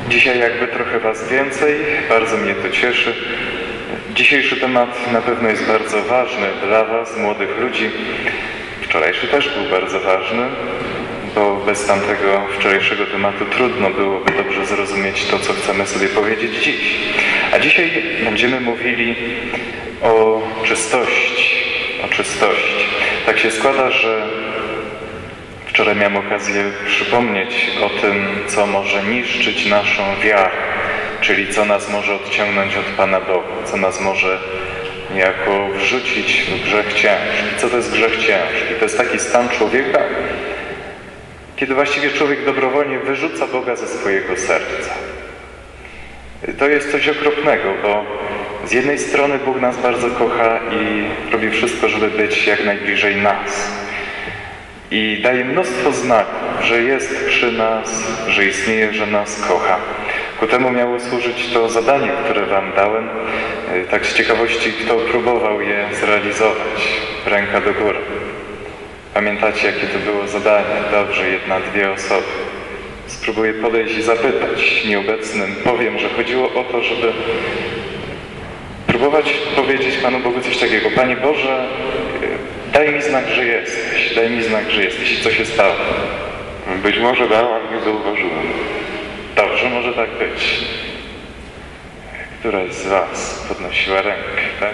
Dzisiaj jakby trochę Was więcej, bardzo mnie to cieszy. Dzisiejszy temat na pewno jest bardzo ważny dla Was, młodych ludzi. Wczorajszy też był bardzo ważny, bo bez tamtego wczorajszego tematu trudno byłoby dobrze zrozumieć to, co chcemy sobie powiedzieć dziś. A dzisiaj będziemy mówili o czystości, Tak się składa, że wczoraj miałem okazję przypomnieć o tym, co może niszczyć naszą wiarę, czyli co nas może odciągnąć od Pana Boga, co nas może niejako wrzucić w grzech ciężki. Co to jest grzech ciężki? To jest taki stan człowieka, kiedy właściwie człowiek dobrowolnie wyrzuca Boga ze swojego serca. To jest coś okropnego, bo z jednej strony Bóg nas bardzo kocha i robi wszystko, żeby być jak najbliżej nas. I daje mnóstwo znaków, że jest przy nas, że istnieje, że nas kocha. Ku temu miało służyć to zadanie, które Wam dałem. Tak z ciekawości, kto próbował je zrealizować? Ręka do góry. Pamiętacie, jakie to było zadanie? Dobrze, 1-2 osoby. Spróbuję podejść i zapytać nieobecnym. Powiem, że chodziło o to, żeby próbować powiedzieć Panu Bogu coś takiego. Panie Boże, daj mi znak, że jesteś. Daj mi znak, że jesteś. I co się stało? Być może dał, ale nie zauważyłem. Dobrze, może tak być. Któraś z Was podnosiła rękę, tak?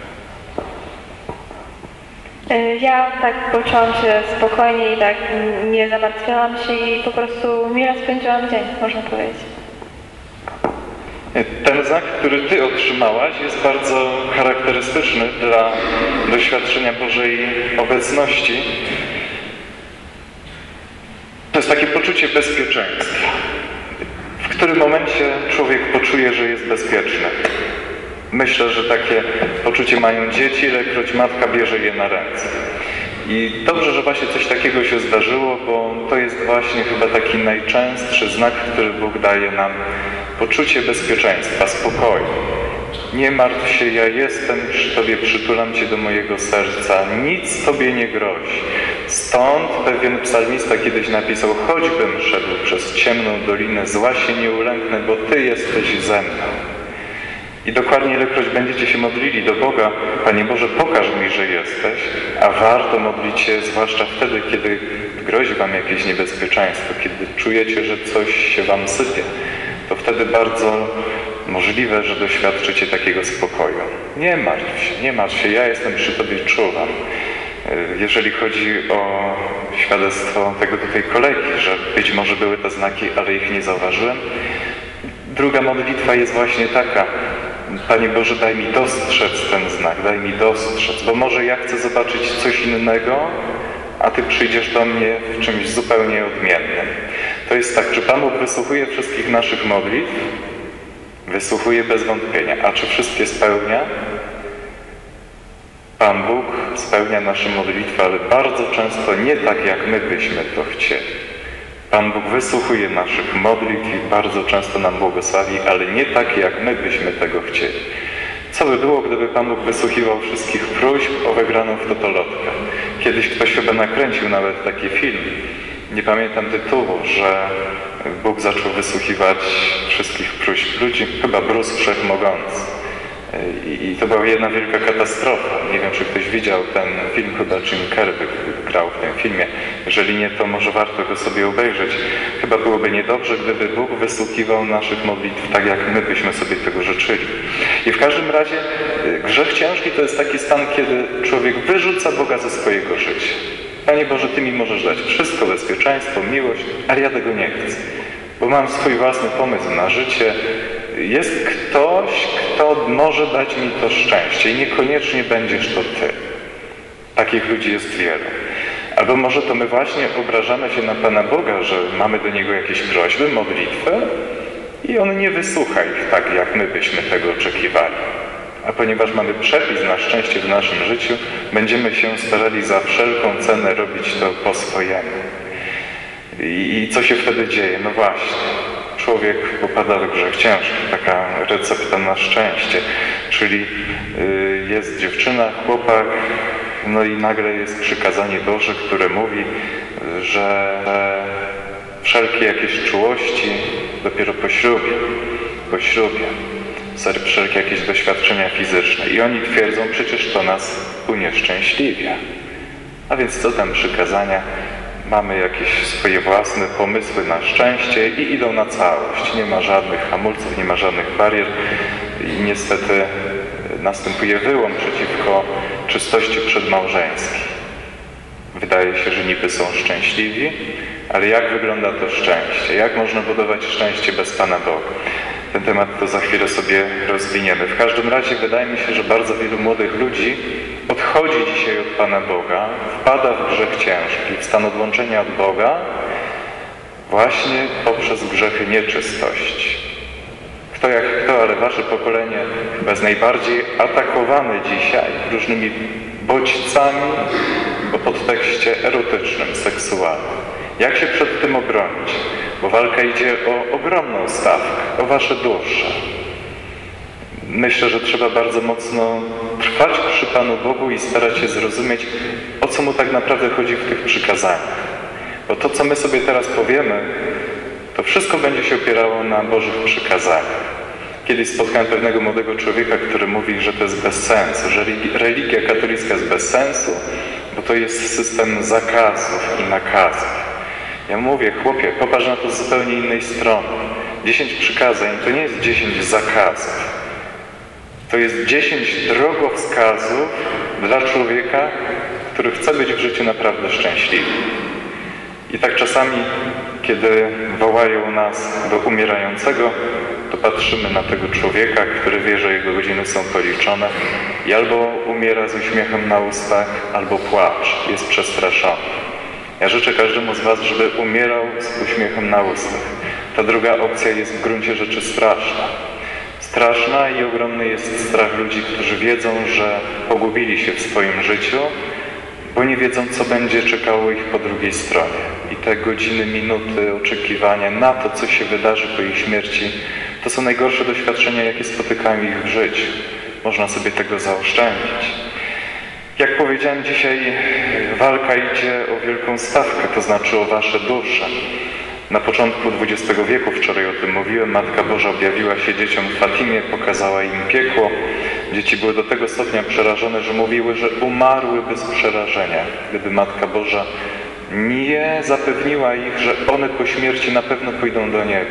Ja tak poczułam się spokojnie i tak nie zamartwiałam się i po prostu mile spędziłam dzień, można powiedzieć. Ten znak, który Ty otrzymałaś, jest bardzo charakterystyczny dla doświadczenia Bożej obecności. To jest takie poczucie bezpieczeństwa. W którym momencie człowiek poczuje, że jest bezpieczny? Myślę, że takie poczucie mają dzieci, ilekroć matka bierze je na ręce. I dobrze, że właśnie coś takiego się zdarzyło, bo to jest właśnie chyba taki najczęstszy znak, który Bóg daje nam. Poczucie bezpieczeństwa, spokoju. Nie martw się, ja jestem przy Tobie, przytulam Cię do mojego serca. Nic Tobie nie grozi. Stąd pewien psalmista kiedyś napisał: choćbym szedł przez ciemną dolinę, zła się nie ulęknę, bo Ty jesteś ze mną. I dokładnie ilekroć będziecie się modlili do Boga: Panie Boże, pokaż mi, że jesteś, a warto modlić się zwłaszcza wtedy, kiedy grozi Wam jakieś niebezpieczeństwo, kiedy czujecie, że coś się Wam sypie, to wtedy bardzo możliwe, że doświadczycie takiego spokoju. Nie martw się, ja jestem przy Tobie i czuwam. Jeżeli chodzi o świadectwo tego tutaj kolegi, że być może były to znaki, ale ich nie zauważyłem. Druga modlitwa jest właśnie taka: Panie Boże, daj mi dostrzec ten znak, daj mi dostrzec, bo może ja chcę zobaczyć coś innego, a Ty przyjdziesz do mnie w czymś zupełnie odmiennym. To jest tak, czy Pan Bóg wysłuchuje wszystkich naszych modlitw? Wysłuchuje bez wątpienia. A czy wszystkie spełnia? Pan Bóg spełnia nasze modlitwy, ale bardzo często nie tak, jak my byśmy to chcieli. Pan Bóg wysłuchuje naszych modlitw i bardzo często nam błogosławi, ale nie tak, jak my byśmy tego chcieli. Co by było, gdyby Pan Bóg wysłuchiwał wszystkich próśb o wygraną w totolotkę? Kiedyś ktoś chyba nakręcił nawet taki film, nie pamiętam tytułu, że Bóg zaczął wysłuchiwać wszystkich próśb ludzi, chyba Bruce Wszechmogący. I to była jedna wielka katastrofa. Nie wiem, czy ktoś widział ten film, chyba Jim Carrey grał w tym filmie. Jeżeli nie, to może warto go sobie obejrzeć. Chyba byłoby niedobrze, gdyby Bóg wysłuchiwał naszych modlitw tak, jak my byśmy sobie tego życzyli. I w każdym razie grzech ciężki to jest taki stan, kiedy człowiek wyrzuca Boga ze swojego życia. Panie Boże, Ty mi możesz dać wszystko, bezpieczeństwo, miłość, ale ja tego nie chcę, bo mam swój własny pomysł na życie. Jest ktoś, kto może dać mi to szczęście i niekoniecznie będziesz to Ty. Takich ludzi jest wielu. Albo może to my właśnie obrażamy się na Pana Boga, że mamy do Niego jakieś prośby, modlitwy i On nie wysłucha ich tak, jak my byśmy tego oczekiwali. A ponieważ mamy przepis na szczęście w naszym życiu, będziemy się starali za wszelką cenę robić to po swojemu. I co się wtedy dzieje? No właśnie, człowiek popada w grzech ciężki, taka recepta na szczęście. Czyli jest dziewczyna, chłopak, no i nagle jest przykazanie Boże, które mówi, że wszelkie jakieś czułości dopiero po ślubie, wszelkie jakieś doświadczenia fizyczne. I oni twierdzą, przecież to nas unieszczęśliwia. A więc co tam przykazania? Mamy jakieś swoje własne pomysły na szczęście i idą na całość. Nie ma żadnych hamulców, nie ma żadnych barier i niestety następuje wyłom przeciwko czystości przedmałżeńskiej. Wydaje się, że niby są szczęśliwi, ale jak wygląda to szczęście? Jak można budować szczęście bez Pana Boga? Ten temat to za chwilę sobie rozwiniemy. W każdym razie wydaje mi się, że bardzo wielu młodych ludzi odchodzi dzisiaj od Pana Boga, wpada w grzech ciężki, w stan odłączenia od Boga właśnie poprzez grzechy nieczystości. Kto jak kto, ale wasze pokolenie chyba jest najbardziej atakowane dzisiaj różnymi bodźcami o podtekście erotycznym, seksualnym. Jak się przed tym obronić? Bo walka idzie o ogromną stawkę, o wasze dusze. Myślę, że trzeba bardzo mocno trwać przy Panu Bogu i starać się zrozumieć, o co Mu tak naprawdę chodzi w tych przykazaniach. Bo to, co my sobie teraz powiemy, to wszystko będzie się opierało na Bożych przykazaniach. Kiedyś spotkałem pewnego młodego człowieka, który mówi, że to jest bez sensu, że religia katolicka jest bez sensu, bo to jest system zakazów i nakazów. Ja mówię, chłopie, popatrz na to z zupełnie innej strony. 10 przykazań to nie jest 10 zakazów. To jest 10 drogowskazów dla człowieka, który chce być w życiu naprawdę szczęśliwy. I tak czasami, kiedy wołają nas do umierającego, to patrzymy na tego człowieka, który wie, że jego godziny są policzone i albo umiera z uśmiechem na ustach, albo płacze, jest przestraszony. Ja życzę każdemu z was, żeby umierał z uśmiechem na ustach. Ta druga opcja jest w gruncie rzeczy straszna. Straszna i ogromny jest strach ludzi, którzy wiedzą, że pogubili się w swoim życiu, bo nie wiedzą, co będzie czekało ich po drugiej stronie. I te godziny, minuty oczekiwania na to, co się wydarzy po ich śmierci, to są najgorsze doświadczenia, jakie spotykają ich w życiu. Można sobie tego zaoszczędzić. Jak powiedziałem, dzisiaj walka idzie o wielką stawkę, to znaczy o wasze dusze. Na początku XX wieku, wczoraj o tym mówiłem, Matka Boża objawiła się dzieciom w Fatimie, pokazała im piekło. Dzieci były do tego stopnia przerażone, że mówiły, że umarłyby z przerażenia, gdyby Matka Boża nie zapewniła ich, że one po śmierci na pewno pójdą do nieba.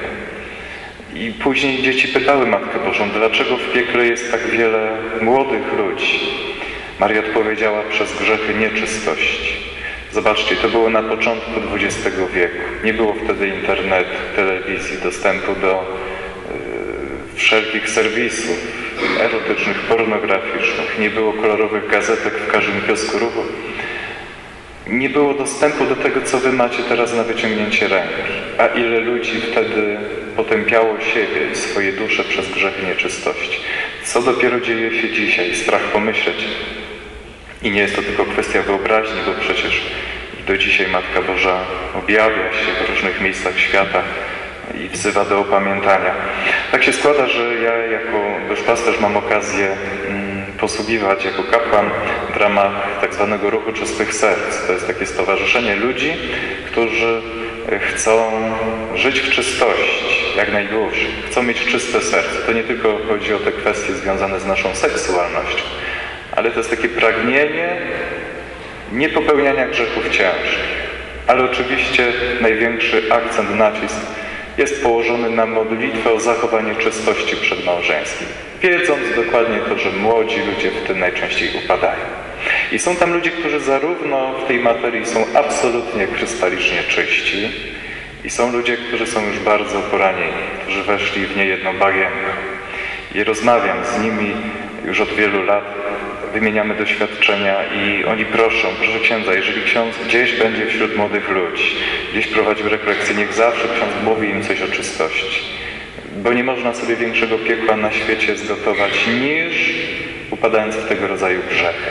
I później dzieci pytały Matkę Bożą, dlaczego w piekle jest tak wiele młodych ludzi. Maria odpowiedziała, przez grzechy nieczystości. Zobaczcie, to było na początku XX wieku. Nie było wtedy internetu, telewizji, dostępu do wszelkich serwisów erotycznych, pornograficznych. Nie było kolorowych gazetek w każdym kiosku ruchu. Nie było dostępu do tego, co wy macie teraz na wyciągnięcie ręki. A ile ludzi wtedy potępiało siebie i swoje dusze przez grzechy nieczystości. Co dopiero dzieje się dzisiaj? Strach pomyśleć. I nie jest to tylko kwestia wyobraźni, bo przecież do dzisiaj Matka Boża objawia się w różnych miejscach świata i wzywa do opamiętania. Tak się składa, że ja jako duszpasterz mam okazję posługiwać jako kapłan w ramach tak zwanego Ruchu Czystych Serc. To jest takie stowarzyszenie ludzi, którzy chcą żyć w czystości jak najdłużej. Chcą mieć czyste serce. To nie tylko chodzi o te kwestie związane z naszą seksualnością, ale to jest takie pragnienie niepopełniania grzechów ciężkich. Ale oczywiście największy akcent, nacisk jest położony na modlitwę o zachowanie czystości przedmałżeńskiej. Wiedząc dokładnie to, że młodzi ludzie w tym najczęściej upadają. I są tam ludzie, którzy zarówno w tej materii są absolutnie krystalicznie czyści i są ludzie, którzy są już bardzo poranieni, którzy weszli w niejedną bagienkę. I rozmawiam z nimi już od wielu lat, wymieniamy doświadczenia i oni proszę księdza, jeżeli ksiądz gdzieś będzie wśród młodych ludzi, gdzieś prowadził rekolekcje, niech zawsze ksiądz mówi im coś o czystości. Bo nie można sobie większego piekła na świecie zgotować niż upadając w tego rodzaju grzechy.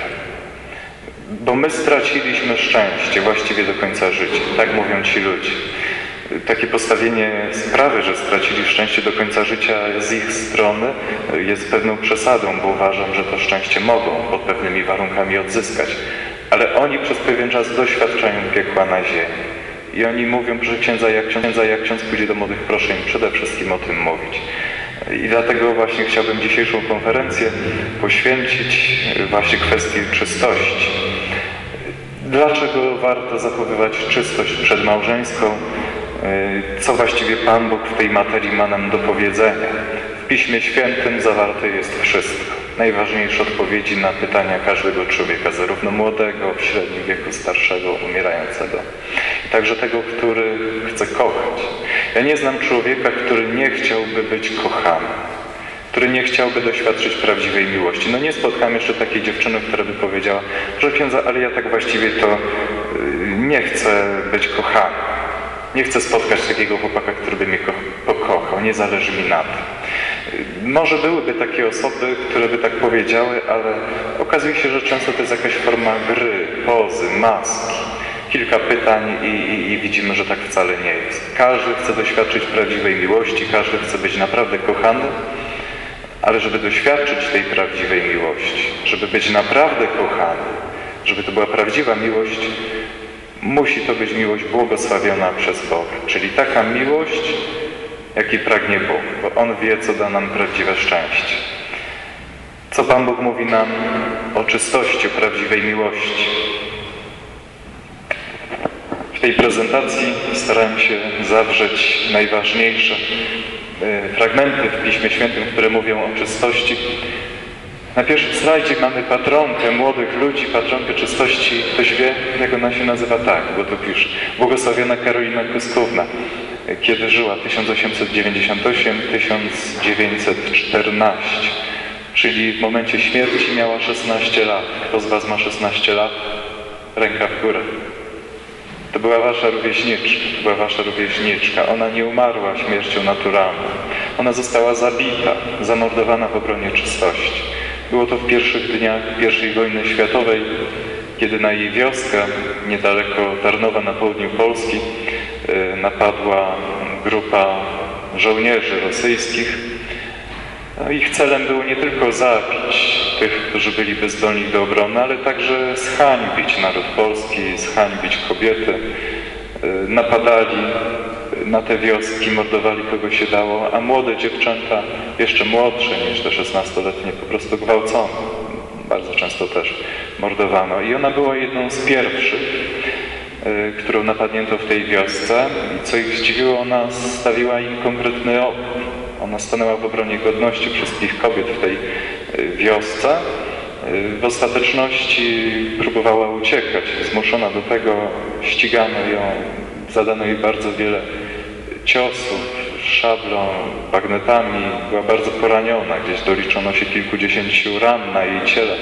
Bo my straciliśmy szczęście właściwie do końca życia. Tak mówią ci ludzie. Takie postawienie sprawy, że stracili szczęście do końca życia z ich strony jest pewną przesadą, bo uważam, że to szczęście mogą pod pewnymi warunkami odzyskać. Ale oni przez pewien czas doświadczają piekła na ziemi. I oni mówią, proszę księdza, jak ksiądz pójdzie do młodych, proszę im przede wszystkim o tym mówić. I dlatego właśnie chciałbym dzisiejszą konferencję poświęcić właśnie kwestii czystości. Dlaczego warto zachowywać czystość przedmałżeńską? Co właściwie Pan Bóg w tej materii ma nam do powiedzenia? W Piśmie Świętym zawarte jest wszystko. Najważniejsze odpowiedzi na pytania każdego człowieka, zarówno młodego, w średnim wieku, starszego, umierającego. I także tego, który chce kochać. Ja nie znam człowieka, który nie chciałby być kochany, który nie chciałby doświadczyć prawdziwej miłości. No nie spotkałem jeszcze takiej dziewczyny, która by powiedziała, że księdza, ale ja tak właściwie to nie chcę być kochany. Nie chcę spotkać takiego chłopaka, który by mnie pokochał. Nie zależy mi na tym. Może byłyby takie osoby, które by tak powiedziały, ale okazuje się, że często to jest jakaś forma gry, pozy, maski. Kilka pytań i widzimy, że tak wcale nie jest. Każdy chce doświadczyć prawdziwej miłości, każdy chce być naprawdę kochany, ale żeby doświadczyć tej prawdziwej miłości, żeby być naprawdę kochany, żeby to była prawdziwa miłość, musi to być miłość błogosławiona przez Boga. Czyli taka miłość, jakiej pragnie Bóg, bo On wie, co da nam prawdziwe szczęście. Co Pan Bóg mówi nam o czystości, o prawdziwej miłości? W tej prezentacji starałem się zawrzeć najważniejsze fragmenty w Piśmie Świętym, które mówią o czystości. Na pierwszym slajdzie mamy patronkę młodych ludzi, patronkę czystości. Ktoś wie, jak ona się nazywa? Tak, bo tu pisze. Błogosławiona Karolina Kuskówna. Kiedy żyła? 1898-1914. Czyli w momencie śmierci miała 16 lat. Kto z Was ma 16 lat? Ręka w górę. To była wasza rówieśniczka. Ona nie umarła śmiercią naturalną. Ona została zabita, zamordowana w obronie czystości. Było to w pierwszych dniach I wojny światowej, kiedy na jej wioskę, niedaleko Tarnowa na południu Polski, napadła grupa żołnierzy rosyjskich. Ich celem było nie tylko zabić tych, którzy byli bezzdolni do obrony, ale także zhańbić naród polski, zhańbić kobiety. Napadali na te wioski, mordowali kogo się dało, a młode dziewczęta, jeszcze młodsze niż te 16-letnie, po prostu gwałcono. Bardzo często też mordowano. I ona była jedną z pierwszych, którą napadnięto w tej wiosce. I co ich zdziwiło, ona stawiła im konkretny opór. Ona stanęła w obronie godności wszystkich kobiet w tej wiosce. W ostateczności próbowała uciekać. Zmuszona do tego, ścigano ją, zadano jej bardzo wiele ciosów, szablą, bagnetami. Była bardzo poraniona. Gdzieś doliczono się kilkudziesięciu ran na jej ciele.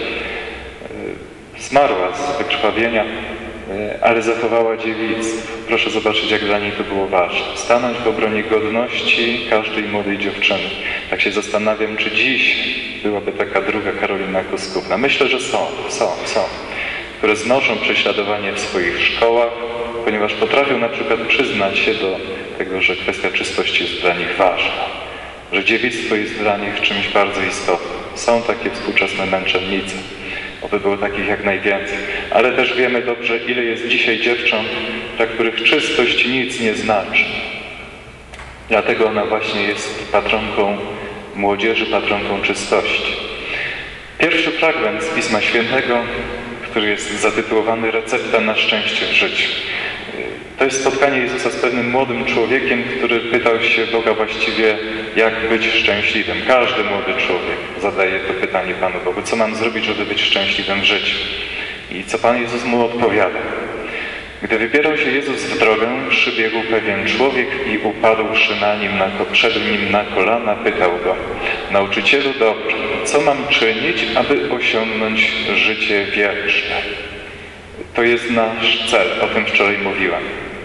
Zmarła z wykrwawienia, ale zachowała dziewictwo. Proszę zobaczyć, jak dla niej to było ważne. Stanąć w obronie godności każdej młodej dziewczyny. Tak się zastanawiam, czy dziś byłaby taka druga Karolina Kuskówna. Myślę, że są, które znoszą prześladowanie w swoich szkołach, ponieważ potrafią na przykład przyznać się do tego, że kwestia czystości jest dla nich ważna, że dziewictwo jest dla nich czymś bardzo istotnym. Są takie współczesne męczennice. Oby było takich jak najwięcej. Ale też wiemy dobrze, ile jest dzisiaj dziewcząt, dla których czystość nic nie znaczy. Dlatego ona właśnie jest patronką młodzieży, patronką czystości. Pierwszy fragment z Pisma Świętego, który jest zatytułowany Recepta na szczęście w życiu. To jest spotkanie Jezusa z pewnym młodym człowiekiem, który pytał się Boga właściwie, jak być szczęśliwym. Każdy młody człowiek zadaje to pytanie Panu Bogu. Co mam zrobić, żeby być szczęśliwym w życiu? I co Pan Jezus mu odpowiada? Gdy wybierał się Jezus w drogę, przybiegł pewien człowiek i upadłszy przed nim na kolana, pytał go: Nauczycielu dobry, co mam czynić, aby osiągnąć życie wieczne? To jest nasz cel, o tym wczoraj mówiłem.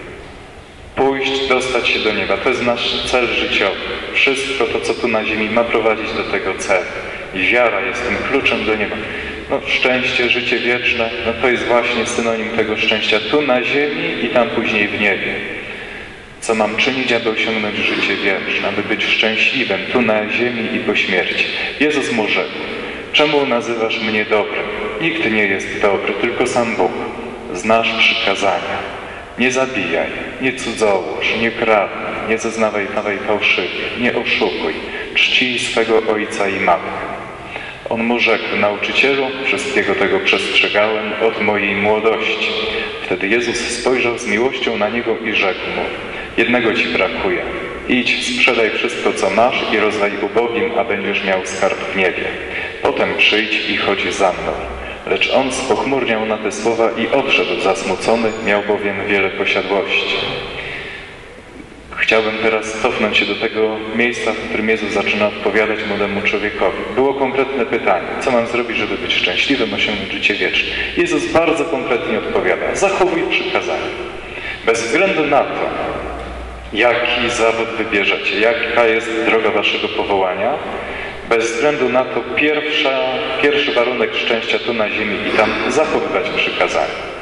Pójść, dostać się do nieba. To jest nasz cel życiowy. Wszystko to, co tu na ziemi, ma prowadzić do tego celu. I wiara jest tym kluczem do nieba. Szczęście, życie wieczne, to jest właśnie synonim tego szczęścia tu na ziemi i tam później w niebie. Co mam czynić, aby osiągnąć życie wieczne, aby być szczęśliwym tu na ziemi i po śmierci? Jezus mu rzekł: czemu nazywasz mnie dobrym? Nikt nie jest dobry, tylko sam Bóg. Znasz przykazania. Nie zabijaj, nie cudzołóż, nie kradnij, nie zeznawaj fałszywie, nie oszukuj, czcij swego ojca i matkę. On mu rzekł: nauczycielu, wszystkiego tego przestrzegałem od mojej młodości. Wtedy Jezus spojrzał z miłością na niego i rzekł mu: jednego ci brakuje. Idź, sprzedaj wszystko, co masz i rozdaj ubogim, a będziesz miał skarb w niebie. Potem przyjdź i chodź za mną. Lecz on spochmurniał na te słowa i odszedł zasmucony, miał bowiem wiele posiadłości. Chciałbym teraz cofnąć się do tego miejsca, w którym Jezus zaczyna odpowiadać młodemu człowiekowi. Było konkretne pytanie: co mam zrobić, żeby być szczęśliwym, osiągnąć życie wieczne? Jezus bardzo konkretnie odpowiada: zachowuj przykazania. Bez względu na to, jaki zawód wybierzecie, jaka jest droga waszego powołania, bez względu na to pierwszy warunek szczęścia tu na ziemi i tam zachowywać przykazania.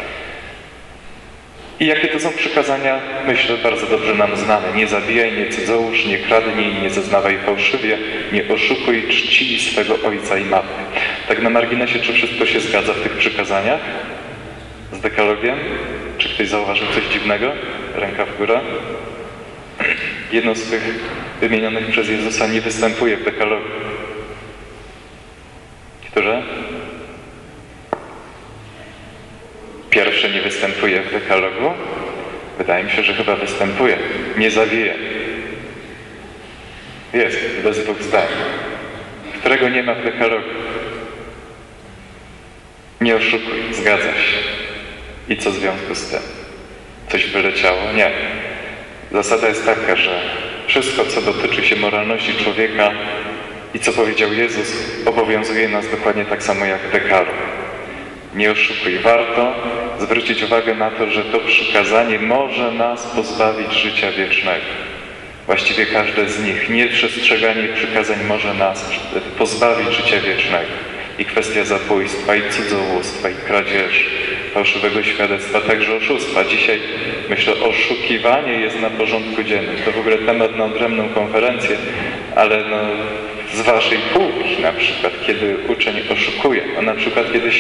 I jakie to są przykazania? Myślę, bardzo dobrze nam znane. Nie zabijaj, nie cudzołóż, nie kradnij, nie zeznawaj fałszywie, nie oszukuj, czcij swego ojca i matkę. Tak na marginesie, czy wszystko się zgadza w tych przykazaniach z dekalogiem? Czy ktoś zauważył coś dziwnego? Ręka w górę. Jedno z tych wymienionych przez Jezusa nie występuje w dekalogu. Które? Pierwsze nie występuje w dekalogu? Wydaje mi się, że chyba występuje. Nie zabijaj. Jest, bez dwóch zdań. Którego nie ma w dekalogu? Nie oszukuj, zgadza się. I co w związku z tym? Coś wyleciało? Nie. Zasada jest taka, że wszystko, co dotyczy się moralności człowieka i co powiedział Jezus, obowiązuje nas dokładnie tak samo jak dekalog. Nie oszukuj. Warto zwrócić uwagę na to, że to przykazanie może nas pozbawić życia wiecznego. Właściwie każde z nich. Nieprzestrzeganie przykazań może nas pozbawić życia wiecznego. I kwestia zabójstwa, i cudzołóstwa, i kradzieży, fałszywego świadectwa, także oszustwa. Dzisiaj, myślę, oszukiwanie jest na porządku dziennym. To w ogóle temat na odrębną konferencję, ale z waszej półki na przykład, kiedy uczeń oszukuje, a na przykład kiedy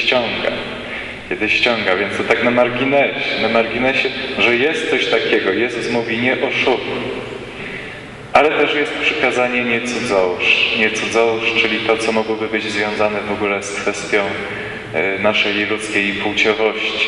ściąga, więc to tak na marginesie, że jest coś takiego. Jezus mówi: nie oszukuj. Ale też jest przykazanie: nie cudzołóż, czyli to, co mogłoby być związane w ogóle z kwestią naszej ludzkiej płciowości.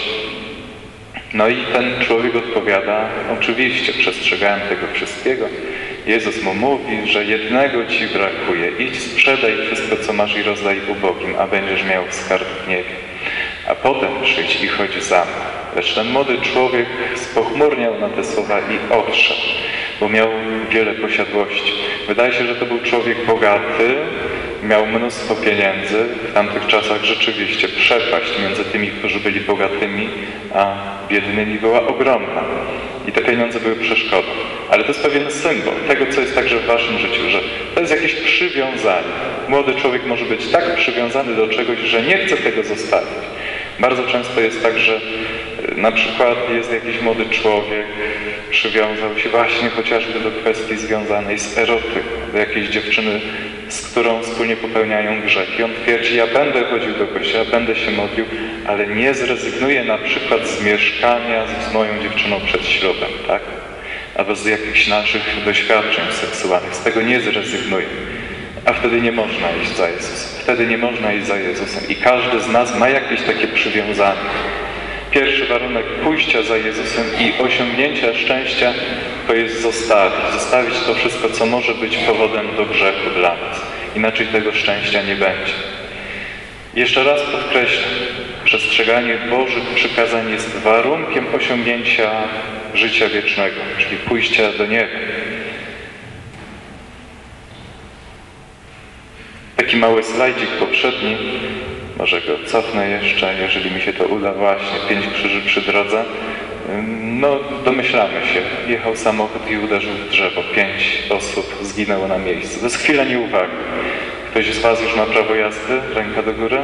No i ten człowiek odpowiada: oczywiście, przestrzegałem tego wszystkiego. Jezus mu mówi, że jednego ci brakuje. Idź, sprzedaj wszystko, co masz i rozdaj ubogim, a będziesz miał skarb w niebie. A potem przyjdź i chodź za mną. Lecz ten młody człowiek spochmurniał na te słowa i odszedł, bo miał wiele posiadłości. Wydaje się, że to był człowiek bogaty, miał mnóstwo pieniędzy. W tamtych czasach rzeczywiście przepaść między tymi, którzy byli bogatymi, a biednymi była ogromna. I te pieniądze były przeszkodą. Ale to jest pewien symbol tego, co jest także w waszym życiu, że to jest jakieś przywiązanie. Młody człowiek może być tak przywiązany do czegoś, że nie chce tego zostawić. Bardzo często jest tak, że na przykład jest jakiś młody człowiek, przywiązał się właśnie chociażby do kwestii związanej z erotyką, do jakiejś dziewczyny, z którą wspólnie popełniają grzech. I on twierdzi: ja będę chodził do kościoła, będę się modlił, ale nie zrezygnuję na przykład z mieszkania z moją dziewczyną przed ślubem, tak? Albo z jakichś naszych doświadczeń seksualnych. Z tego nie zrezygnuję. A wtedy nie można iść za Jezusem. Wtedy nie można iść za Jezusem. I każdy z nas ma jakieś takie przywiązanie. Pierwszy warunek pójścia za Jezusem i osiągnięcia szczęścia to jest zostawić to wszystko, co może być powodem do grzechu dla nas. Inaczej tego szczęścia nie będzie. Jeszcze raz podkreślam, przestrzeganie Bożych przykazań jest warunkiem osiągnięcia życia wiecznego, czyli pójścia do nieba. Taki mały slajdzik poprzedni, może go cofnę jeszcze, jeżeli mi się to uda, właśnie 5 krzyży przy drodze. No, domyślamy się, jechał samochód i uderzył w drzewo. 5 osób zginęło na miejscu. To jest chwila nieuwagi. Ktoś z was już ma prawo jazdy? Ręka do góry?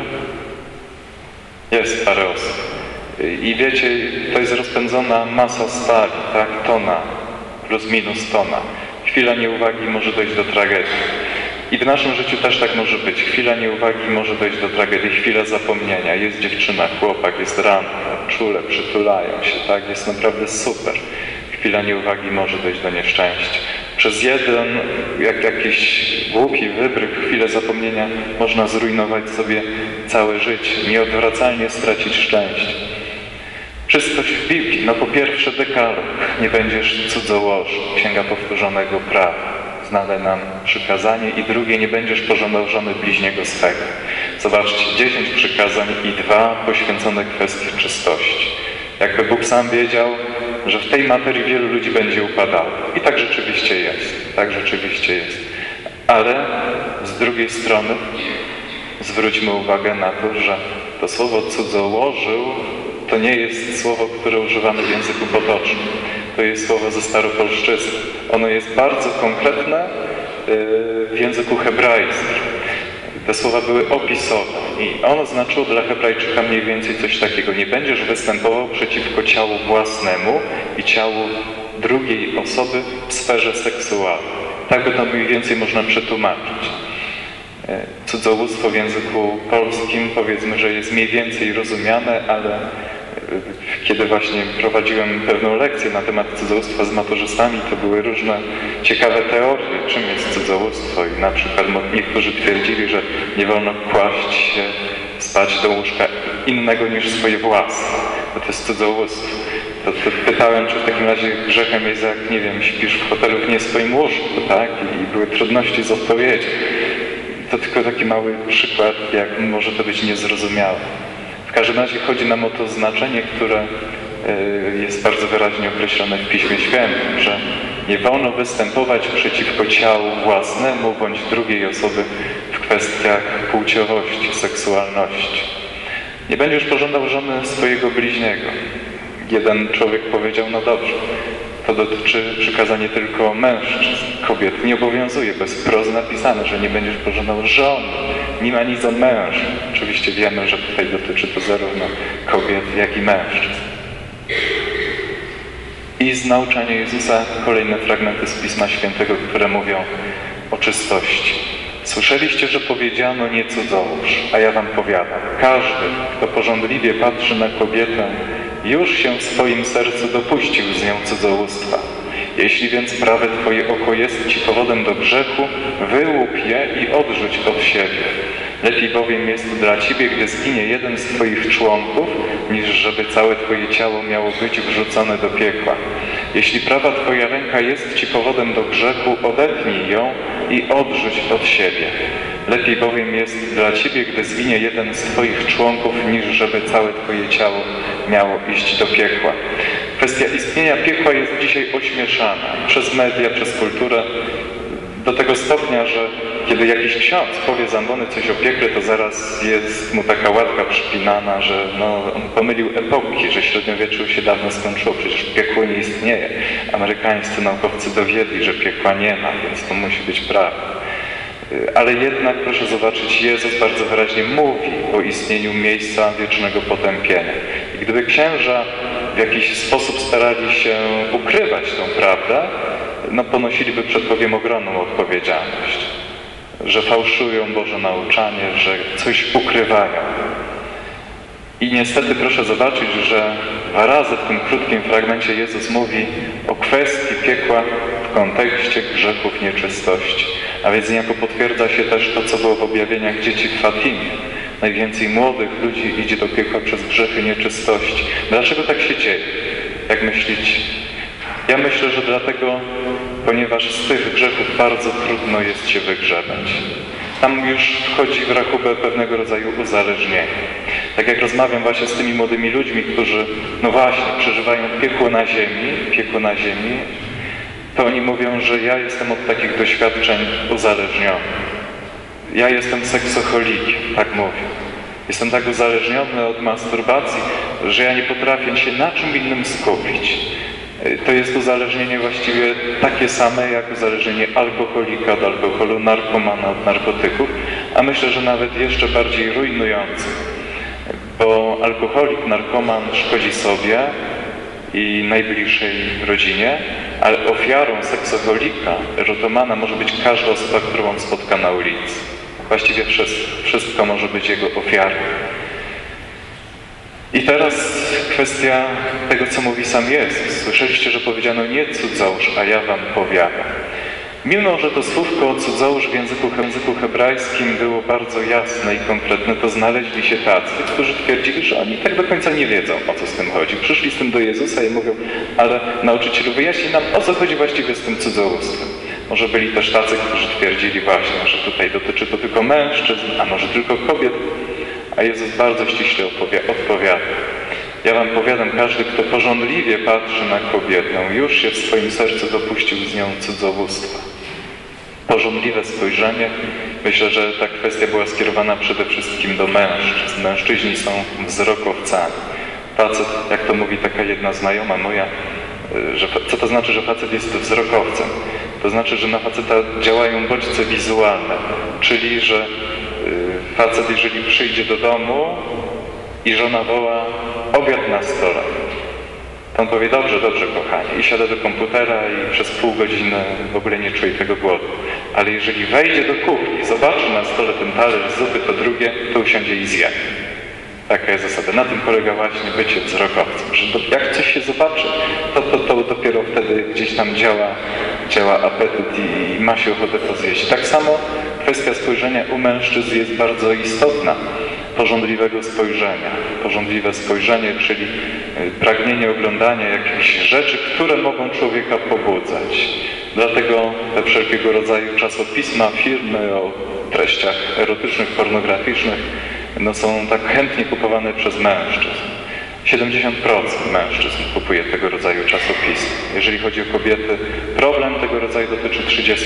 Jest parę osób. I wiecie, to jest rozpędzona masa stali, tak? Tona, plus minus tona. Chwila nieuwagi może dojść do tragedii. I w naszym życiu też tak może być. Chwila nieuwagi może dojść do tragedii, chwila zapomnienia. Jest dziewczyna, chłopak, jest randka, czule, przytulają się, tak? Jest naprawdę super. Chwila nieuwagi może dojść do nieszczęścia. Przez jeden, jak jakiś głupi wybryk, chwilę zapomnienia można zrujnować sobie całe życie, nieodwracalnie stracić szczęście. Czystość w Biblii, no po pierwsze dekalog, nie będziesz cudzołożył, Księga Powtórzonego Prawa. Znane nam przykazanie i drugie, nie będziesz pożądany bliźniego swego. Zobaczcie, 10 przykazań i 2 poświęcone kwestii czystości. Jakby Bóg sam wiedział, że w tej materii wielu ludzi będzie upadało. I tak rzeczywiście jest, tak rzeczywiście jest. Ale z drugiej strony zwróćmy uwagę na to, że to słowo cudzołożył to nie jest słowo, które używamy w języku potocznym. To jest słowo ze staropolszczyzny. Ono jest bardzo konkretne w języku hebrajskim. Te słowa były opisowe i ono znaczyło dla Hebrajczyka mniej więcej coś takiego. Nie będziesz występował przeciwko ciału własnemu i ciału drugiej osoby w sferze seksualnej. Tak by to mniej więcej można przetłumaczyć. Cudzołóstwo w języku polskim powiedzmy, że jest mniej więcej rozumiane, ale kiedy właśnie prowadziłem pewną lekcję na temat cudzołóstwa z maturzystami, to były różne ciekawe teorie, czym jest cudzołóstwo i na przykład niektórzy twierdzili, że nie wolno kłaść się, spać do łóżka innego niż swoje własne. To jest cudzołóstwo. To pytałem, czy w takim razie grzechem jest, jak, nie wiem, śpisz w hotelu w nie swoim łóżku, tak? I były trudności z odpowiedzią. To tylko taki mały przykład, jak może to być niezrozumiałe. W każdym razie chodzi nam o to znaczenie, które jest bardzo wyraźnie określone w Piśmie Świętym, że nie wolno występować przeciwko ciału własnemu bądź drugiej osoby w kwestiach płciowości, seksualności. Nie będziesz pożądał żony swojego bliźniego. Jeden człowiek powiedział, no dobrze, to dotyczy przykazanie tylko mężczyzn. Kobiet nie obowiązuje, bo jest wprost napisane, że nie będziesz pożądał żony, nie ma nic o mężu. Oczywiście wiemy, że tutaj dotyczy to zarówno kobiet, jak i mężczyzn. I z nauczania Jezusa kolejne fragmenty z Pisma Świętego, które mówią o czystości. Słyszeliście, że powiedziano nie cudzołóż, a ja wam powiadam, każdy, kto pożądliwie patrzy na kobietę, już się w swoim sercu dopuścił z nią cudzołóstwa. Jeśli więc prawe twoje oko jest ci powodem do grzechu, wyłup je i odrzuć od siebie. Lepiej bowiem jest dla ciebie, gdy zginie jeden z twoich członków, niż żeby całe twoje ciało miało być wrzucone do piekła. Jeśli prawa twoja ręka jest ci powodem do grzechu, odetnij ją i odrzuć od siebie. Lepiej bowiem jest dla ciebie, gdy zginie jeden z twoich członków, niż żeby całe twoje ciało miało iść do piekła. Kwestia istnienia piekła jest dzisiaj ośmieszana przez media, przez kulturę, do tego stopnia, że kiedy jakiś ksiądz powie z ambony coś o piekle, to zaraz jest mu taka łatka przypinana, że on pomylił epoki, że średniowiecze się dawno skończyło, przecież piekło nie istnieje. Amerykańscy naukowcy dowiedli, że piekła nie ma, więc to musi być prawda. Ale jednak, proszę zobaczyć, Jezus bardzo wyraźnie mówi o istnieniu miejsca wiecznego potępienia. I gdyby księża w jakiś sposób starali się ukrywać tą prawdę, ponosiliby przed Bogiem ogromną odpowiedzialność. Że fałszują Boże nauczanie, że coś ukrywają. I niestety proszę zobaczyć, że 2 razy w tym krótkim fragmencie Jezus mówi o kwestii piekła w kontekście grzechów nieczystości. A więc niejako potwierdza się też to, co było w objawieniach dzieci w Fatimie. Najwięcej młodych ludzi idzie do piekła przez grzechy nieczystości. Dlaczego tak się dzieje? Jak myślicie? Ja myślę, że dlatego, ponieważ z tych grzechów bardzo trudno jest się wygrzebać. Tam już wchodzi w rachubę pewnego rodzaju uzależnienie. Tak jak rozmawiam właśnie z tymi młodymi ludźmi, którzy, przeżywają piekło na ziemi, to oni mówią, że ja jestem od takich doświadczeń uzależniony. Ja jestem seksocholikiem, tak mówię. Jestem tak uzależniony od masturbacji, że ja nie potrafię się na czym innym skupić. To jest uzależnienie właściwie takie same jak uzależnienie alkoholika od alkoholu, narkomana od narkotyków, a myślę, że nawet jeszcze bardziej rujnujące. Bo alkoholik, narkoman szkodzi sobie i najbliższej rodzinie, ale ofiarą seksoholika, erotomana może być każda osoba, którą on spotka na ulicy. Właściwie wszystko może być jego ofiarą. I teraz kwestia tego, co mówi sam Jezus. Słyszeliście, że powiedziano nie cudzołóż, a ja wam powiadam. Mimo że to słówko cudzołóż w języku hebrajskim było bardzo jasne i konkretne, to znaleźli się tacy, którzy twierdzili, że oni tak do końca nie wiedzą, o co z tym chodzi. Przyszli z tym do Jezusa i mówią, ale nauczycielu, wyjaśnij nam, o co chodzi właściwie z tym cudzołóstwem. Może byli też tacy, którzy twierdzili właśnie, że tutaj dotyczy to tylko mężczyzn, a może tylko kobiet. A Jezus bardzo ściśle odpowiada. Ja wam powiadam, każdy, kto pożądliwie patrzy na kobietę, już się w swoim sercu dopuścił z nią cudzołóstwa. Pożądliwe spojrzenie, myślę, że ta kwestia była skierowana przede wszystkim do mężczyzn. Mężczyźni są wzrokowcami. Facet, jak to mówi taka jedna znajoma moja, że co to znaczy, że facet jest wzrokowcem? To znaczy, że na faceta działają bodźce wizualne, czyli że facet, jeżeli przyjdzie do domu i żona woła obiad na stole, to on powie, dobrze, dobrze, kochanie, i siada do komputera i przez pół godziny w ogóle nie czuje tego głodu. Ale jeżeli wejdzie do kuchni, zobaczy na stole ten talerz zupy, to drugie, to usiądzie i zje. Taka jest zasada. Na tym polega właśnie bycie wzrokowcem, że jak coś się zobaczy, to dopiero wtedy gdzieś tam działa apetyt i ma się ochotę to zjeść. Tak samo kwestia spojrzenia u mężczyzn jest bardzo istotna. Pożądliwego spojrzenia. Pożądliwe spojrzenie, czyli pragnienie oglądania jakichś rzeczy, które mogą człowieka pobudzać. Dlatego te wszelkiego rodzaju czasopisma, filmy o treściach erotycznych, pornograficznych są tak chętnie kupowane przez mężczyzn. 70% mężczyzn kupuje tego rodzaju czasopisma. Jeżeli chodzi o kobiety, problem tego rodzaju dotyczy 30%.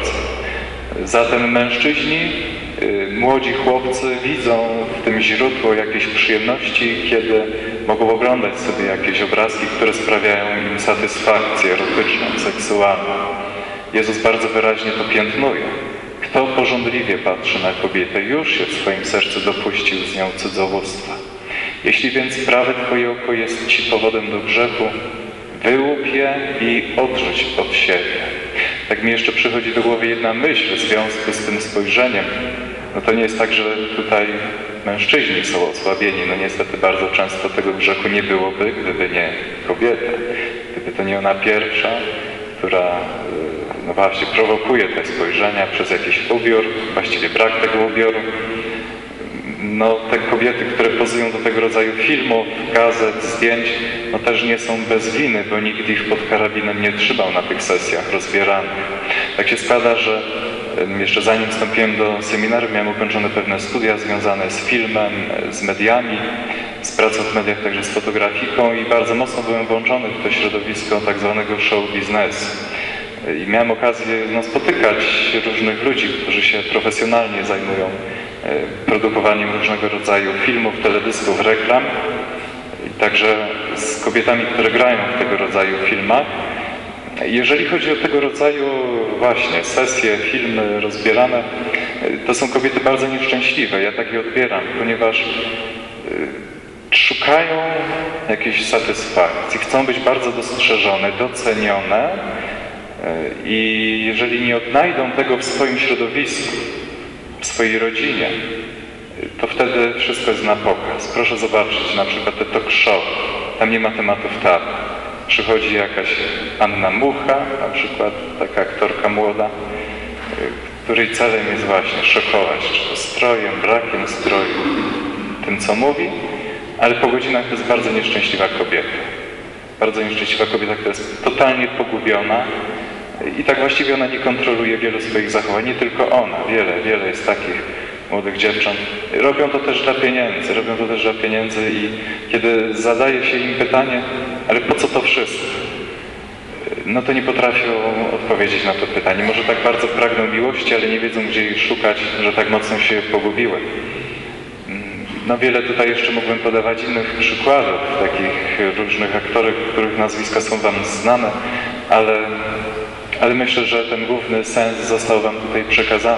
Zatem mężczyźni, młodzi chłopcy widzą w tym źródło jakiejś przyjemności, kiedy mogą oglądać sobie jakieś obrazki, które sprawiają im satysfakcję erotyczną, seksualną. Jezus bardzo wyraźnie to piętnuje. Kto pożądliwie patrzy na kobietę, już się w swoim sercu dopuścił z nią cudzołóstwa. Jeśli więc prawe twoje oko jest ci powodem do grzechu, wyłup je i odrzuć od siebie. Tak mi jeszcze przychodzi do głowy jedna myśl w związku z tym spojrzeniem. To nie jest tak, że tutaj mężczyźni są osłabieni. Niestety bardzo często tego grzechu nie byłoby, gdyby nie kobieta. Gdyby to nie ona pierwsza, która właśnie prowokuje te spojrzenia przez jakiś ubiór, właściwie brak tego ubioru. Te kobiety, które pozują do tego rodzaju filmów, gazet, zdjęć, też nie są bez winy, bo nikt ich pod karabinem nie trzymał na tych sesjach rozbieranych. Tak się składa, że jeszcze zanim wstąpiłem do seminarium, miałem ukończone pewne studia związane z filmem, z mediami, z pracą w mediach, także z fotografiką i bardzo mocno byłem włączony w to środowisko tak zwanego show biznesu. I miałem okazję spotykać różnych ludzi, którzy się profesjonalnie zajmują produkowaniem różnego rodzaju filmów, teledysków, reklam. I także z kobietami, które grają w tego rodzaju filmach. Jeżeli chodzi o tego rodzaju właśnie sesje, filmy rozbierane, to są kobiety bardzo nieszczęśliwe. Ja tak je odbieram, ponieważ szukają jakiejś satysfakcji, chcą być bardzo dostrzeżone, docenione i jeżeli nie odnajdą tego w swoim środowisku, w swojej rodzinie, to wtedy wszystko jest na pokaz. Proszę zobaczyć na przykład te talk show, tam nie ma tematów tabu. Przychodzi jakaś Anna Mucha, na przykład taka aktorka młoda, której celem jest właśnie szokować, czy to strojem, brakiem stroju, tym co mówi, ale po godzinach to jest bardzo nieszczęśliwa kobieta. Bardzo nieszczęśliwa kobieta, która jest totalnie pogubiona i tak właściwie ona nie kontroluje wielu swoich zachowań, nie tylko ona, wiele jest takich młodych dziewcząt. Robią to też dla pieniędzy i kiedy zadaje się im pytanie, ale po co to wszystko? To nie potrafią odpowiedzieć na to pytanie. Może tak bardzo pragną miłości, ale nie wiedzą, gdzie jej szukać, że tak mocno się pogubiły. Wiele tutaj jeszcze mógłbym podawać innych przykładów, takich różnych aktorek, których nazwiska są wam znane, ale myślę, że ten główny sens został wam tutaj przekazany.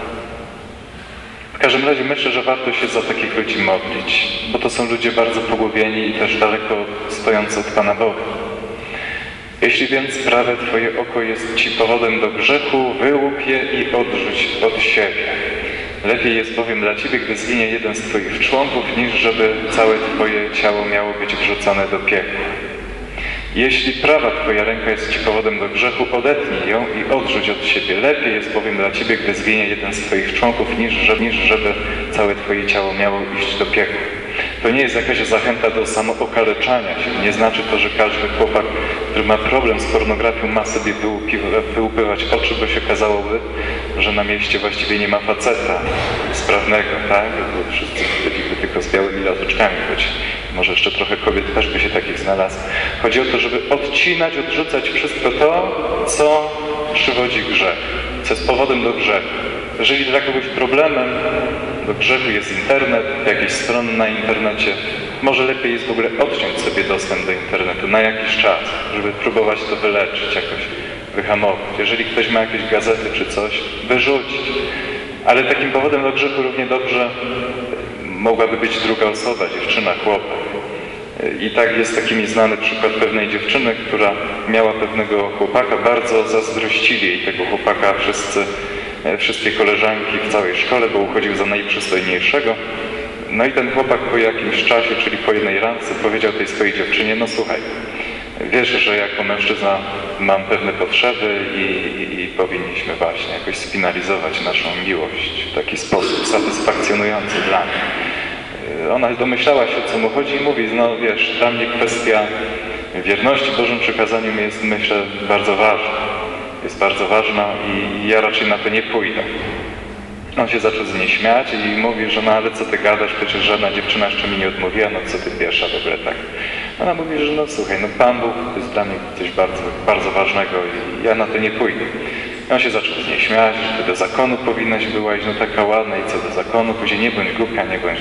W każdym razie myślę, że warto się za takich ludzi modlić, bo to są ludzie bardzo pogubieni i też daleko stojący od Pana Boga. Jeśli więc prawe twoje oko jest ci powodem do grzechu, wyłup je i odrzuć od siebie. Lepiej jest bowiem dla ciebie, gdy zginie jeden z twoich członków, niż żeby całe twoje ciało miało być wrzucone do piekła. Jeśli prawa twoja ręka jest ci powodem do grzechu, odetnij ją i odrzuć od siebie. Lepiej jest bowiem dla ciebie, gdy zginie jeden z twoich członków, niż żeby całe twoje ciało miało iść do piekła. To nie jest jakaś zachęta do samookaleczania się. Nie znaczy to, że każdy chłopak, który ma problem z pornografią, ma sobie wyłupywać oczy, bo się okazałoby, że na mieście właściwie nie ma faceta sprawnego, tak? Bo wszyscy byliby tylko z białymi laseczkami, choć może jeszcze trochę kobiet też by się takich znalazło. Chodzi o to, żeby odcinać, odrzucać wszystko to, co przywodzi grzech, co jest powodem do grzechu. Jeżeli dla kogoś problemem do grzechu jest internet, jakieś strony na internecie, może lepiej jest w ogóle odciąć sobie dostęp do internetu na jakiś czas, żeby próbować to wyleczyć, jakoś wyhamować. Jeżeli ktoś ma jakieś gazety czy coś, wyrzucić. Ale takim powodem do grzechu równie dobrze mogłaby być druga osoba, dziewczyna, chłopak. I tak jest taki mi znany przykład pewnej dziewczyny, która miała pewnego chłopaka, bardzo zazdrościli jej tego chłopaka wszystkie koleżanki w całej szkole, bo uchodził za najprzystojniejszego. No i ten chłopak po jakimś czasie, czyli po jednej randce, powiedział tej swojej dziewczynie: no słuchaj, wiesz, że jako mężczyzna mam pewne potrzeby i powinniśmy właśnie jakoś sfinalizować naszą miłość w taki sposób satysfakcjonujący dla mnie. Ona domyślała się, o co mu chodzi i mówi: no wiesz, dla mnie kwestia wierności Bożym przykazaniom jest, myślę, bardzo ważna. Jest bardzo ważna i ja raczej na to nie pójdę. On się zaczął z niej śmiać i mówi, że no ale co ty gadasz, przecież żadna dziewczyna jeszcze mi nie odmówiła, no co ty pierwsza w ogóle tak. Ona mówi, że no słuchaj, no Pan Bóg to jest dla mnie coś bardzo, bardzo ważnego i ja na to nie pójdę. I on się zaczął z niej śmiać, że ty do zakonu powinnaś byłaś, no taka ładna i co do zakonu, później nie bądź głupia,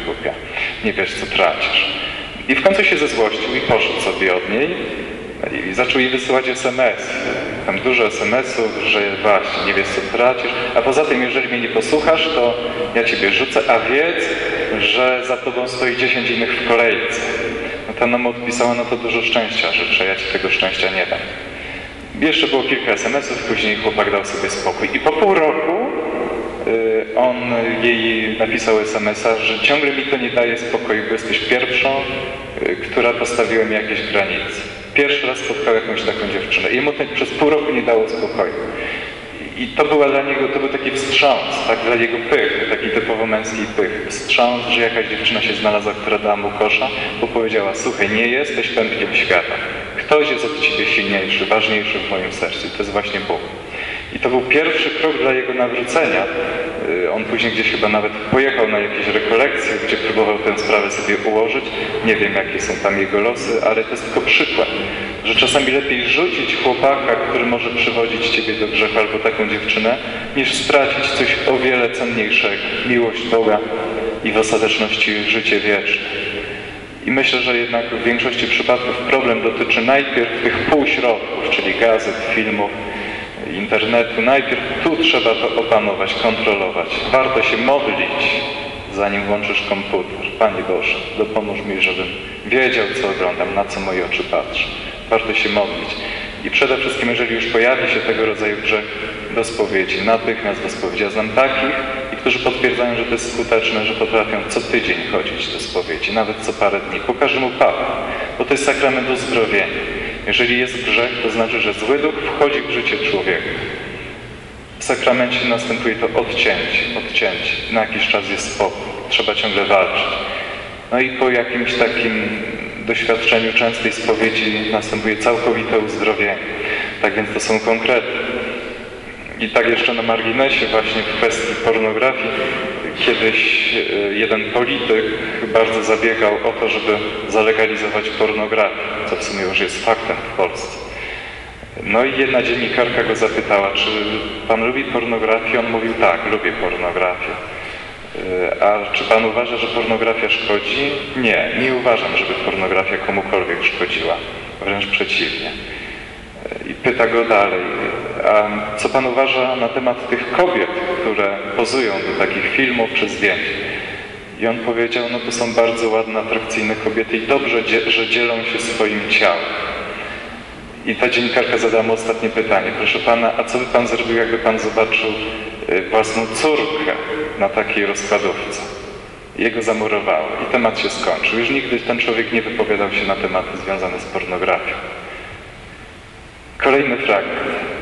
nie wiesz co tracisz. I w końcu się zezłościł i poszedł sobie od niej i zaczął jej wysyłać SMS. Tam dużo SMS-ów, że właśnie nie wiesz co tracisz, a poza tym jeżeli mnie nie posłuchasz, to ja ciebie rzucę, a wiedz, że za tobą stoi 10 innych w kolejce. No ta nam odpisała: no to dużo szczęścia życzę, ja ci tego szczęścia nie dam. Jeszcze było kilka SMS-ów, później chłopak dał sobie spokój i po pół roku on jej napisał SMS-a, że ciągle mi to nie daje spokoju, bo jesteś pierwszą, która postawiła mi jakieś granice. Pierwszy raz spotkał jakąś taką dziewczynę i jemu to przez pół roku nie dało spokoju. I to była dla niego, to był taki wstrząs, tak, dla jego pych, taki typowo męski pych. Wstrząs, że jakaś dziewczyna się znalazła, która dała mu kosza, bo powiedziała: słuchaj, nie jesteś pępkiem świata. Ktoś jest od ciebie silniejszy, ważniejszy w moim sercu i to jest właśnie Bóg. I to był pierwszy krok dla jego nawrócenia. On później gdzieś chyba nawet pojechał na jakieś rekolekcje, gdzie próbował tę sprawę sobie ułożyć. Nie wiem, jakie są tam jego losy, ale to jest tylko przykład, że czasami lepiej rzucić chłopaka, który może przywodzić ciebie do grzechu, albo taką dziewczynę, niż stracić coś o wiele cenniejszego, miłość Boga i w ostateczności życie wieczne. I myślę, że jednak w większości przypadków problem dotyczy najpierw tych półśrodków, czyli gazet, filmów, internetu. Najpierw tu trzeba to opanować, kontrolować. Warto się modlić, zanim włączysz komputer. Panie Boże, dopomóż mi, żebym wiedział, co oglądam, na co moje oczy patrzą. Warto się modlić. I przede wszystkim, jeżeli już pojawi się tego rodzaju grzech, do spowiedzi, natychmiast do spowiedzi. Ja znam takich, którzy potwierdzają, że to jest skuteczne, że potrafią co tydzień chodzić do spowiedzi, nawet co parę dni. Pokażę mu Paweł, bo to jest sakrament uzdrowienia. Jeżeli jest grzech, to znaczy, że zły duch wchodzi w życie człowieka. W sakramencie następuje to odcięcie. Na jakiś czas jest spokój. Trzeba ciągle walczyć. No i po jakimś takim doświadczeniu częstej spowiedzi następuje całkowite uzdrowienie. Tak więc to są konkrety. I tak jeszcze na marginesie właśnie w kwestii pornografii. Kiedyś jeden polityk bardzo zabiegał o to, żeby zalegalizować pornografię, co w sumie już jest faktem w Polsce. No i jedna dziennikarka go zapytała, czy pan lubi pornografię? On mówił: tak, lubię pornografię. A czy pan uważa, że pornografia szkodzi? Nie, nie uważam, żeby pornografia komukolwiek szkodziła. Wręcz przeciwnie. I pyta go dalej: a co pan uważa na temat tych kobiet, które pozują do takich filmów czy zdjęć? I on powiedział: no to są bardzo ładne, atrakcyjne kobiety i dobrze, że dzielą się swoim ciałem. I ta dziennikarka zadała mu ostatnie pytanie. Proszę pana, a co by pan zrobił, jakby pan zobaczył własną córkę na takiej rozkładówce? Jego zamurowało i temat się skończył. Już nigdy ten człowiek nie wypowiadał się na tematy związane z pornografią. Kolejny fragment.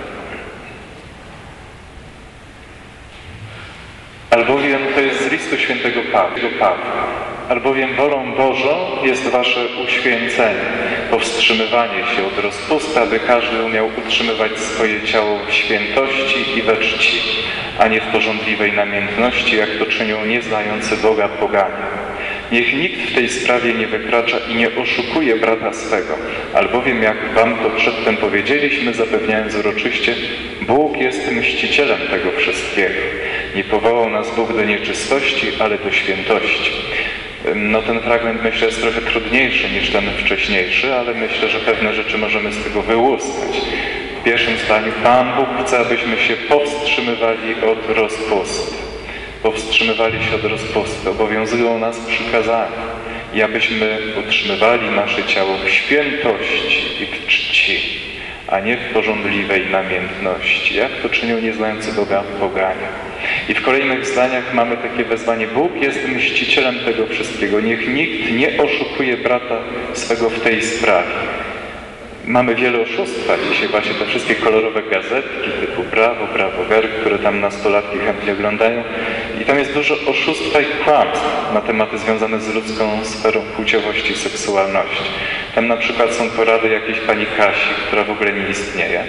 Albowiem to jest z listu świętego Pawła. Albowiem wolą Bożą jest wasze uświęcenie, powstrzymywanie się od rozpusty, aby każdy umiał utrzymywać swoje ciało w świętości i we czci, a nie w pożądliwej namiętności, jak to czynią nieznający Boga poganie. Niech nikt w tej sprawie nie wykracza i nie oszukuje brata swego, albowiem jak wam to przedtem powiedzieliśmy, zapewniając uroczyście, Bóg jest mścicielem tego wszystkiego. Nie powołał nas Bóg do nieczystości, ale do świętości. No ten fragment, myślę, jest trochę trudniejszy niż ten wcześniejszy, ale myślę, że pewne rzeczy możemy z tego wyłuskać. W pierwszym zdaniu Pan Bóg chce, abyśmy się powstrzymywali od rozpusty. Powstrzymywali się od rozpusty. Obowiązują nas przykazania. I abyśmy utrzymywali nasze ciało w świętości i w czci, a nie w pożądliwej namiętności, jak to czynią nieznający Boga poganie. I w kolejnych zdaniach mamy takie wezwanie: Bóg jest mścicielem tego wszystkiego. Niech nikt nie oszukuje brata swego w tej sprawie. Mamy wiele oszustwa dzisiaj, właśnie te wszystkie kolorowe gazetki typu Brawo, Brawo Ver, które tam nastolatki chętnie oglądają. I tam jest dużo oszustwa i kłamstw na tematy związane z ludzką sferą płciowości i seksualności. Tam na przykład są porady jakiejś pani Kasi, która w ogóle nie istnieje.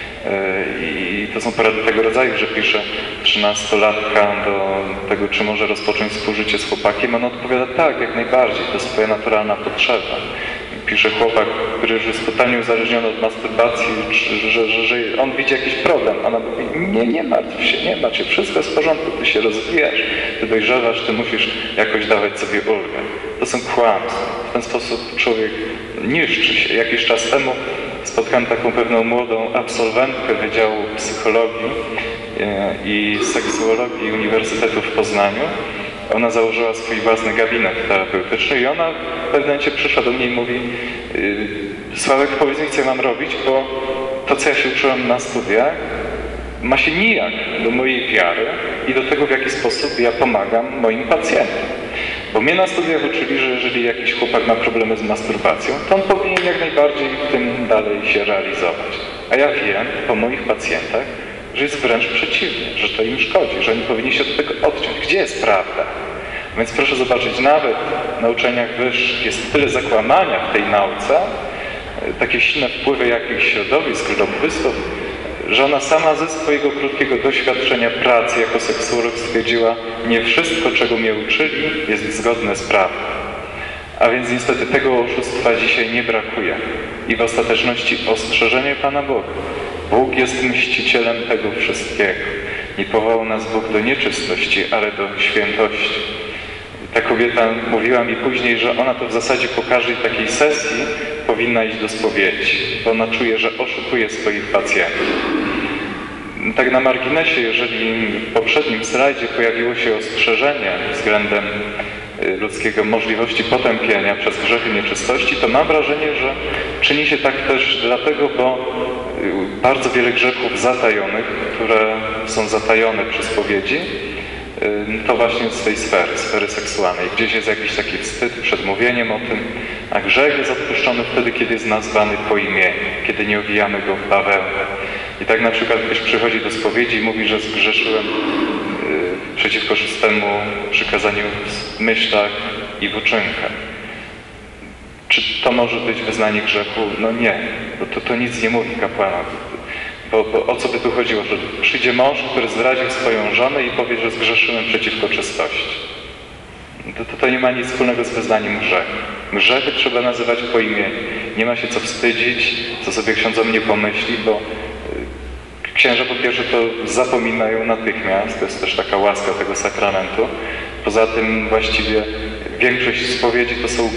I to są porady tego rodzaju, że pisze 13-latka do tego, czy może rozpocząć współżycie z chłopakiem. On odpowiada: tak, jak najbardziej, to jest twoja naturalna potrzeba. Pisze chłopak, który już jest totalnie uzależniony od masturbacji, że on widzi jakiś problem. Ona mówi: nie martw się, nie martw się, wszystko jest w porządku, ty się rozwijasz, ty dojrzewasz, ty musisz jakoś dawać sobie ulgę. To są kłamstwa. W ten sposób człowiek niszczy się. Jakiś czas temu spotkałem taką pewną młodą absolwentkę Wydziału Psychologii i Seksuologii Uniwersytetu w Poznaniu. Ona założyła swój własny gabinet terapeutyczny i ona w pewnym momencie przyszła do mnie i mówi: Sławek, powiedz mi, co ja mam robić, bo to, co ja się uczyłem na studiach, ma się nijak do mojej wiary i do tego, w jaki sposób ja pomagam moim pacjentom. Bo mnie na studiach uczyli, że jeżeli jakiś chłopak ma problemy z masturbacją, to on powinien jak najbardziej w tym dalej się realizować. A ja wiem po moich pacjentach, że jest wręcz przeciwnie, że to im szkodzi, że oni powinni się od tego odciąć. Gdzie jest prawda? Więc proszę zobaczyć, nawet na uczelniach wyższych jest tyle zakłamania w tej nauce, takie silne wpływy jakichś środowisk, lobbystów, że ona sama ze swojego krótkiego doświadczenia pracy jako seksuolog stwierdziła: nie wszystko, czego mnie uczyli, jest zgodne z prawem. A więc niestety tego oszustwa dzisiaj nie brakuje. I w ostateczności ostrzeżenie Pana Boga. Bóg jest mścicielem tego wszystkiego. Nie powołał nas Bóg do nieczystości, ale do świętości. Ta kobieta mówiła mi później, że ona to w zasadzie po każdej takiej sesji powinna iść do spowiedzi, bo ona czuje, że oszukuje swoich pacjentów. Tak na marginesie, jeżeli w poprzednim slajdzie pojawiło się ostrzeżenie względem ludzkiego możliwości potępienia przez grzechy nieczystości, to mam wrażenie, że czyni się tak też dlatego, bo bardzo wiele grzechów zatajonych, które są zatajone przy spowiedzi, to właśnie z tej sfery seksualnej. Gdzieś jest jakiś taki wstyd przed mówieniem o tym, a grzech jest odpuszczony wtedy, kiedy jest nazwany po imieniu, kiedy nie owijamy go w bawełnę. I tak na przykład ktoś przychodzi do spowiedzi i mówi, że zgrzeszyłem przeciwko szóstemu przykazaniu w myślach i w uczynkach. Czy to może być wyznanie grzechu? No nie, bo to nic nie mówi kapłanowi. Bo o co by tu chodziło? Że przyjdzie mąż, który zdradził swoją żonę i powie, że zgrzeszyłem przeciwko czystości. To nie ma nic wspólnego z wyznaniem grzechu. Grzechy trzeba nazywać po imieniu. Nie ma się co wstydzić, co sobie ksiądz o mnie pomyśli, bo księża po pierwsze to zapominają natychmiast. To jest też taka łaska tego sakramentu. Poza tym właściwie większość spowiedzi to są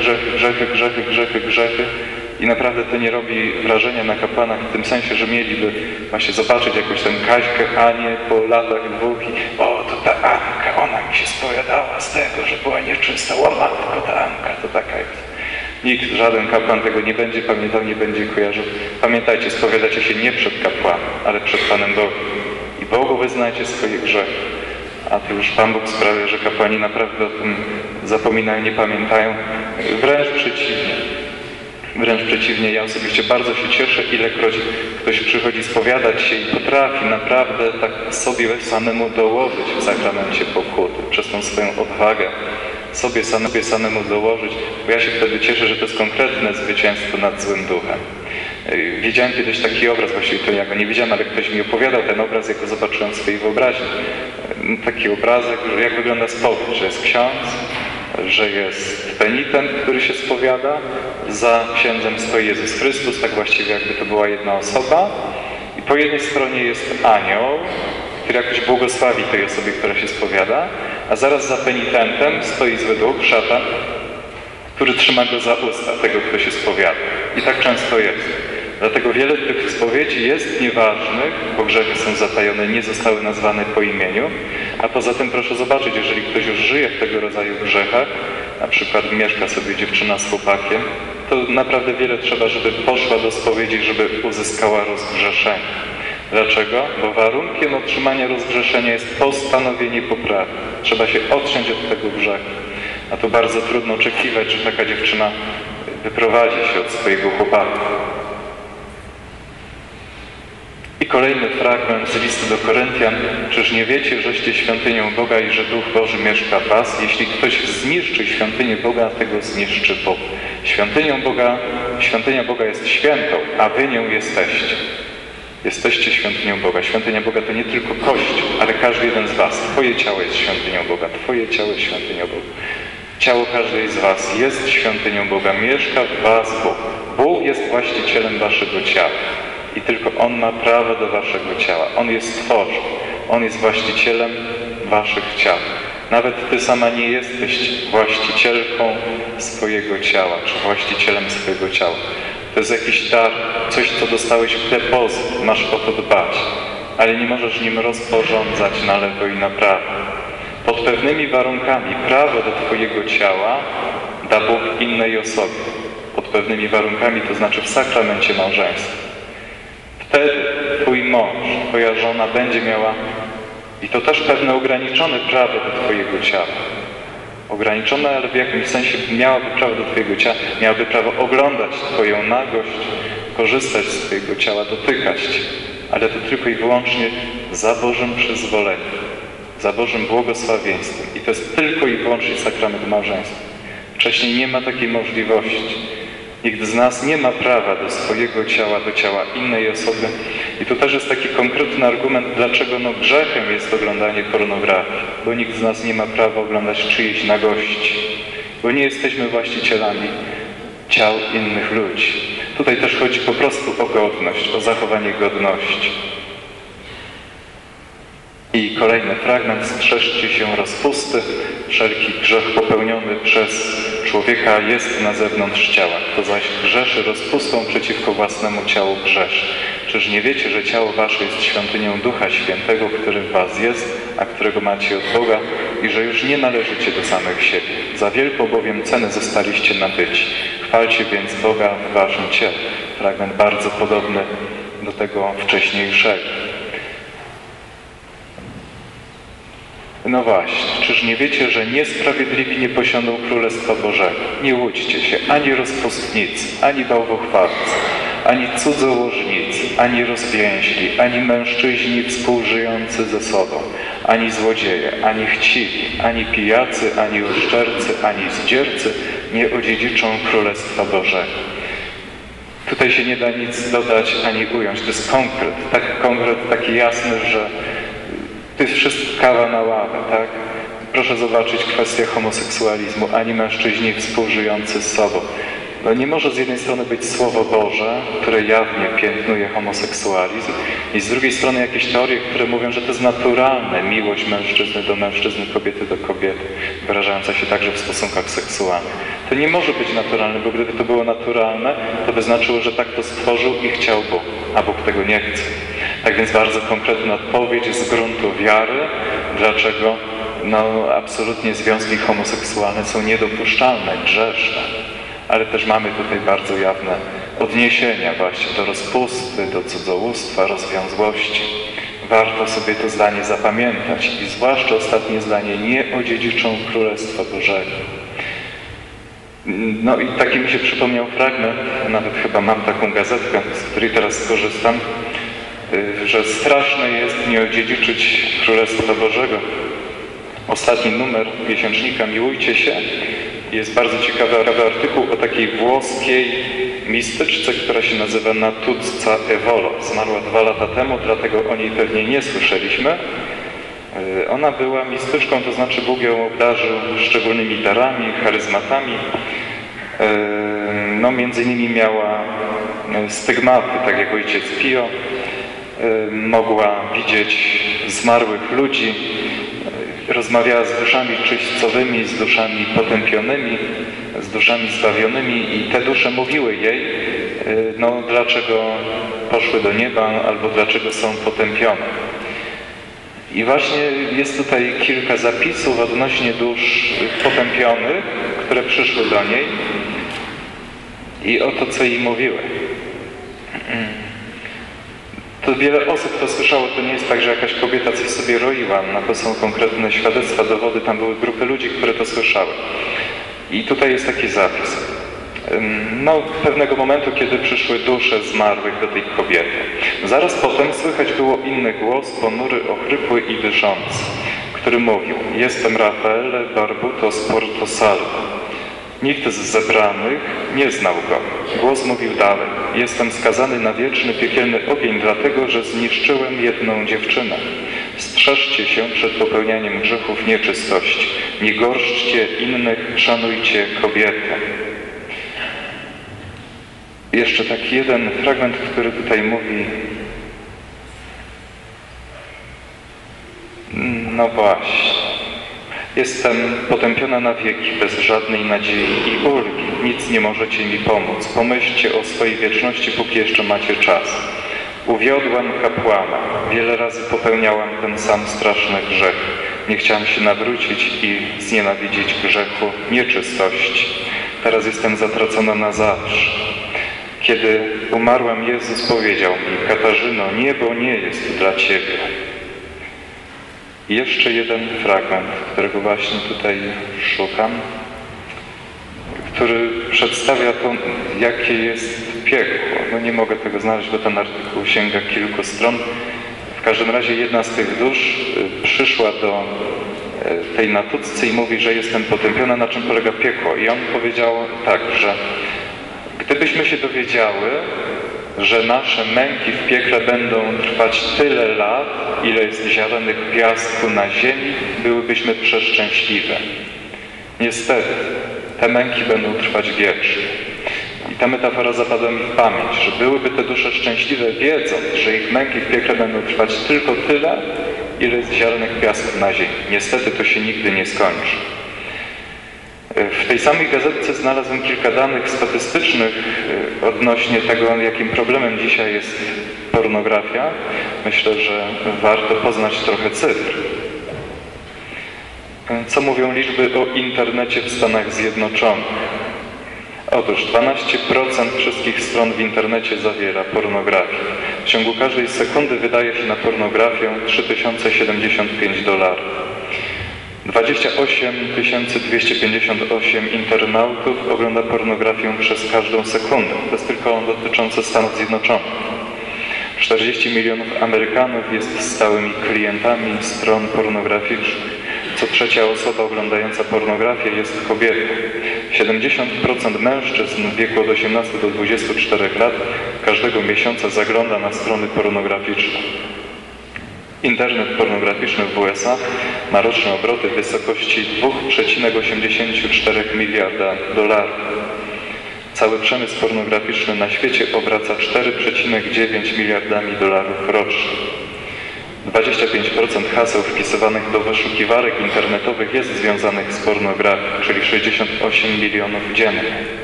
grzechy. I naprawdę to nie robi wrażenia na kapłanach w tym sensie, że mieliby właśnie zobaczyć jakąś tam Kaśkę, Anię po latach dwóch i o, to ta Anka, ona mi się spowiadała z tego, że była nieczysta, o matko, ta Anka to taka jest. Nikt, żaden kapłan tego nie będzie pamiętał, nie będzie kojarzył. Pamiętajcie, spowiadacie się nie przed kapłanem, ale przed Panem Bogiem. I Bogu wyznajcie swoje grzechy. A to już Pan Bóg sprawia, że kapłani naprawdę o tym zapominają, nie pamiętają. Wręcz przeciwnie. Wręcz przeciwnie, ja osobiście bardzo się cieszę, ilekroć ktoś przychodzi spowiadać się i potrafi naprawdę tak sobie samemu dołożyć w sakramencie pokuty, przez tą swoją odwagę sobie samemu dołożyć, bo ja się wtedy cieszę, że to jest konkretne zwycięstwo nad złym duchem. Widziałem kiedyś taki obraz, właściwie to ja go nie widziałem, ale ktoś mi opowiadał ten obraz, jak go zobaczyłem w swojej wyobraźni. Taki obrazek, jak wygląda spowiedź, że jest ksiądz, że jest penitent, który się spowiada, za księdzem stoi Jezus Chrystus, tak właściwie jakby to była jedna osoba i po jednej stronie jest anioł, który jakoś błogosławi tej osobie, która się spowiada, a zaraz za penitentem stoi zły duch, szatan, który trzyma go za usta, tego, kto się spowiada. I tak często jest. Dlatego wiele tych spowiedzi jest nieważnych, bo grzechy są zatajone, nie zostały nazwane po imieniu. A poza tym proszę zobaczyć, jeżeli ktoś już żyje w tego rodzaju grzechach, na przykład mieszka sobie dziewczyna z chłopakiem, to naprawdę wiele trzeba, żeby poszła do spowiedzi, żeby uzyskała rozgrzeszenie. Dlaczego? Bo warunkiem otrzymania rozgrzeszenia jest postanowienie poprawy. Trzeba się odciąć od tego grzechu. A to bardzo trudno oczekiwać, że taka dziewczyna wyprowadzi się od swojego chłopaka. I kolejny fragment z listu do Koryntian. Czyż nie wiecie, żeście świątynią Boga i że Duch Boży mieszka w was? Jeśli ktoś zniszczy świątynię Boga, tego zniszczy Bóg. Świątynia Boga jest świętą, a wy nią jesteście. Jesteście świątynią Boga. Świątynia Boga to nie tylko Kościół, ale każdy jeden z was. Twoje ciało jest świątynią Boga. Twoje ciało jest świątynią Boga. Ciało każdej z was jest świątynią Boga. Mieszka w was Bóg. Bóg jest właścicielem waszego ciała. I tylko On ma prawo do waszego ciała. On je stworzył. On jest właścicielem waszych ciał. Nawet ty sama nie jesteś właścicielką swojego ciała, czy właścicielem swojego ciała. To jest jakiś dar, coś, co dostałeś w depozyt, masz o to dbać, ale nie możesz nim rozporządzać na lewo i na prawo. Pod pewnymi warunkami prawo do twojego ciała da Bóg innej osobie. Pod pewnymi warunkami, to znaczy w sakramencie małżeństwa. Wtedy twój mąż, twoja żona będzie miała, i to też pewne ograniczone prawo do twojego ciała. Ograniczone, ale w jakimś sensie miałaby prawo do twojego ciała, miałaby prawo oglądać twoją nagość, korzystać z twojego ciała, dotykać cię. Ale to tylko i wyłącznie za Bożym przyzwoleniem, za Bożym błogosławieństwem. I to jest tylko i wyłącznie sakrament małżeństwa. Wcześniej nie ma takiej możliwości. Nikt z nas nie ma prawa do swojego ciała, do ciała innej osoby. I tu też jest taki konkretny argument, dlaczego grzechem jest oglądanie pornografii. Bo nikt z nas nie ma prawa oglądać czyjejś nagości. Bo nie jesteśmy właścicielami ciał innych ludzi. Tutaj też chodzi po prostu o godność, o zachowanie godności. I kolejny fragment. Strzeżcie się rozpusty. Wszelki grzech popełniony przez człowieka jest na zewnątrz ciała. Kto zaś grzeszy rozpustą przeciwko własnemu ciału grzeszy. Czyż nie wiecie, że ciało wasze jest świątynią Ducha Świętego, który w was jest, a którego macie od Boga i że już nie należycie do samych siebie. Za wielką bowiem cenę zostaliście nabyci. Chwalcie więc Boga w waszym ciele. Fragment bardzo podobny do tego wcześniejszego. No właśnie, czyż nie wiecie, że niesprawiedliwi nie posiądą Królestwa Bożego? Nie łudźcie się, ani rozpustnicy, ani bałwochwalcy, ani cudzołożnicy, ani rozwięźli, ani mężczyźni współżyjący ze sobą, ani złodzieje, ani chciwi, ani pijacy, ani uszczercy, ani zdziercy nie odziedziczą Królestwa Bożego. Tutaj się nie da nic dodać ani ująć. To jest konkret taki jasny, że to jest wszystko kawa na ławę, tak? Proszę zobaczyć kwestię homoseksualizmu, ani mężczyźni współżyjący z sobą. No nie może z jednej strony być Słowo Boże, które jawnie piętnuje homoseksualizm, i z drugiej strony jakieś teorie, które mówią, że to jest naturalne, miłość mężczyzny do mężczyzny, kobiety do kobiety, wyrażająca się także w stosunkach seksualnych. To nie może być naturalne, bo gdyby to było naturalne, to by znaczyło, że tak to stworzył i chciał Bóg, a Bóg tego nie chce. Tak więc bardzo konkretna odpowiedź z gruntu wiary, dlaczego absolutnie związki homoseksualne są niedopuszczalne, grzeszne. ale też mamy tutaj bardzo jawne odniesienia właśnie do rozpusty, do cudzołóstwa, rozwiązłości. Warto sobie to zdanie zapamiętać i zwłaszcza ostatnie zdanie: nie odziedziczą Królestwa Bożego. No i taki mi się przypomniał fragment, nawet chyba mam taką gazetkę, z której teraz skorzystam, że straszne jest nie odziedziczyć Królestwa Bożego. Ostatni numer miesięcznika Miłujcie się jest bardzo ciekawy artykuł o takiej włoskiej mistyczce, która się nazywa Natuzza Evolo. Zmarła 2 lata temu, dlatego o niej pewnie nie słyszeliśmy. Ona była mistyczką, to znaczy Bóg ją obdarzył szczególnymi darami, charyzmatami. No, między innymi miała stygmaty, tak jak ojciec Pio. Mogła widzieć zmarłych ludzi, rozmawiała z duszami czyśćcowymi, z duszami potępionymi, z duszami zbawionymi i te dusze mówiły jej, no dlaczego poszły do nieba albo dlaczego są potępione. I właśnie jest tutaj kilka zapisów odnośnie dusz potępionych, które przyszły do niej i o to, co jej mówiły. To wiele osób to słyszało, to nie jest tak, że jakaś kobieta coś sobie roiła, no to są konkretne świadectwa, dowody, tam były grupy ludzi, które to słyszały. I tutaj jest taki zapis. No, pewnego momentu, kiedy przyszły dusze zmarłych do tej kobiety. Zaraz potem słychać było inny głos, ponury, ochrypły i dyszący, który mówił: jestem Rafaele Barbuto z Porto Salvo. Nikt z zebranych nie znał go. Głos mówił dalej: jestem skazany na wieczny piekielny ogień, dlatego że zniszczyłem jedną dziewczynę. Strzeżcie się przed popełnianiem grzechów nieczystości. Nie gorszczcie innych, szanujcie kobietę. Jeszcze taki jeden fragment, który tutaj mówi: no właśnie, jestem potępiona na wieki, bez żadnej nadziei i ulgi. Nic nie możecie mi pomóc. Pomyślcie o swojej wieczności, póki jeszcze macie czas. Uwiodłam kapłana. Wiele razy popełniałam ten sam straszny grzech. Nie chciałam się nawrócić i znienawidzić grzechu nieczystości. Teraz jestem zatracona na zawsze. Kiedy umarłam, Jezus powiedział mi: Katarzyno, niebo nie jest dla Ciebie. I jeszcze jeden fragment, którego właśnie tutaj szukam, który przedstawia to, jakie jest piekło. No nie mogę tego znaleźć, bo ten artykuł sięga kilku stron. W każdym razie jedna z tych dusz przyszła do tej natuzcy i mówi, że jestem potępiona, na czym polega piekło. I on powiedział tak, że gdybyśmy się dowiedziały, że nasze męki w piekle będą trwać tyle lat, ile jest ziarenych piasku na ziemi, byłybyśmy przeszczęśliwe. Niestety, te męki będą trwać wiecznie. I ta metafora zapadła mi w pamięć, że byłyby te dusze szczęśliwe, wiedząc, że ich męki w piekle będą trwać tylko tyle, ile jest ziarenych piasków na ziemi. Niestety to się nigdy nie skończy. W tej samej gazetce znalazłem kilka danych statystycznych odnośnie tego, jakim problemem dzisiaj jest pornografia. Myślę, że warto poznać trochę cyfr. Co mówią liczby o internecie w Stanach Zjednoczonych? Otóż 12% wszystkich stron w internecie zawiera pornografię. W ciągu każdej sekundy wydaje się na pornografię $3075. 28 258 internautów ogląda pornografię przez każdą sekundę. To jest tylko dotyczące Stanów Zjednoczonych. 40 milionów Amerykanów jest stałymi klientami stron pornograficznych. Co trzecia osoba oglądająca pornografię jest kobietą. 70% mężczyzn w wieku od 18 do 24 lat każdego miesiąca zagląda na strony pornograficzne. Internet pornograficzny w USA ma roczne obroty w wysokości $2,84 miliarda. Cały przemysł pornograficzny na świecie obraca $4,9 miliardami rocznie. 25% haseł wpisywanych do wyszukiwarek internetowych jest związanych z pornografią, czyli 68 milionów dziennie.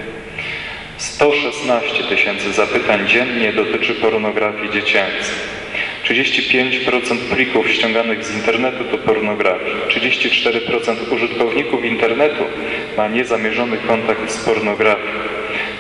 116 tysięcy zapytań dziennie dotyczy pornografii dziecięcej. 35% plików ściąganych z internetu to pornografia. 34% użytkowników internetu ma niezamierzony kontakt z pornografią.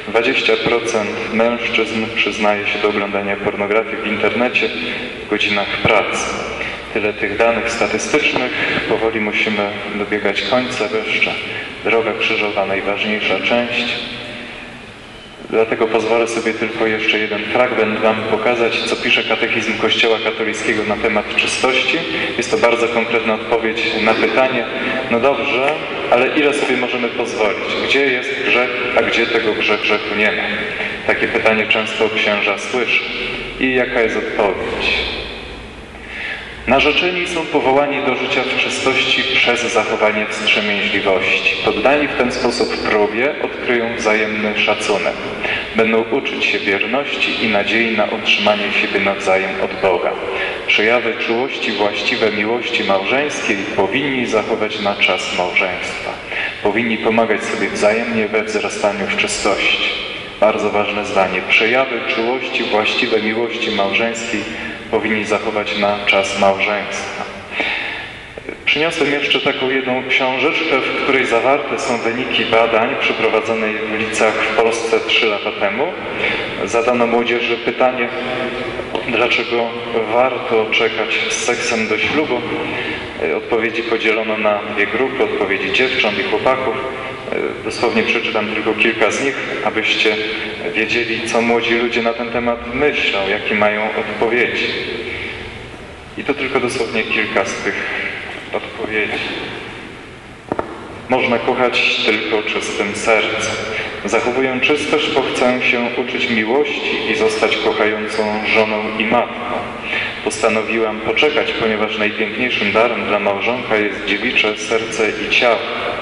20% mężczyzn przyznaje się do oglądania pornografii w internecie w godzinach pracy. Tyle tych danych statystycznych. Powoli musimy dobiegać końca jeszcze. Droga krzyżowa, najważniejsza część. Dlatego pozwolę sobie tylko jeszcze jeden fragment Wam pokazać, co pisze Katechizm Kościoła Katolickiego na temat czystości. Jest to bardzo konkretna odpowiedź na pytanie, no dobrze, ale ile sobie możemy pozwolić? Gdzie jest grzech, a gdzie tego grzechu nie ma? Takie pytanie często księża słyszę. I jaka jest odpowiedź? Narzeczeni są powołani do życia w czystości przez zachowanie wstrzemięźliwości. Poddani w ten sposób próbie odkryją wzajemny szacunek. Będą uczyć się wierności i nadziei na otrzymanie siebie nawzajem od Boga. Przejawy czułości właściwe miłości małżeńskiej powinni zachować na czas małżeństwa. Powinni pomagać sobie wzajemnie we wzrastaniu w czystości. Bardzo ważne zdanie. Przejawy czułości właściwe miłości małżeńskiej powinni zachować na czas małżeństwa. Przyniosłem jeszcze taką jedną książeczkę, w której zawarte są wyniki badań przeprowadzonej w liceach w Polsce 3 lata temu. Zadano młodzieży pytanie, dlaczego warto czekać z seksem do ślubu. Odpowiedzi podzielono na 2 grupy, odpowiedzi dziewcząt i chłopaków. Dosłownie przeczytam tylko kilka z nich, abyście wiedzieli, co młodzi ludzie na ten temat myślą, jakie mają odpowiedzi. I to tylko dosłownie kilka z tych odpowiedzi. Można kochać tylko czystym sercem. Zachowuję czystość, bo chcę się uczyć miłości i zostać kochającą żoną i matką. Postanowiłam poczekać, ponieważ najpiękniejszym darem dla małżonka jest dziewicze serce i ciało.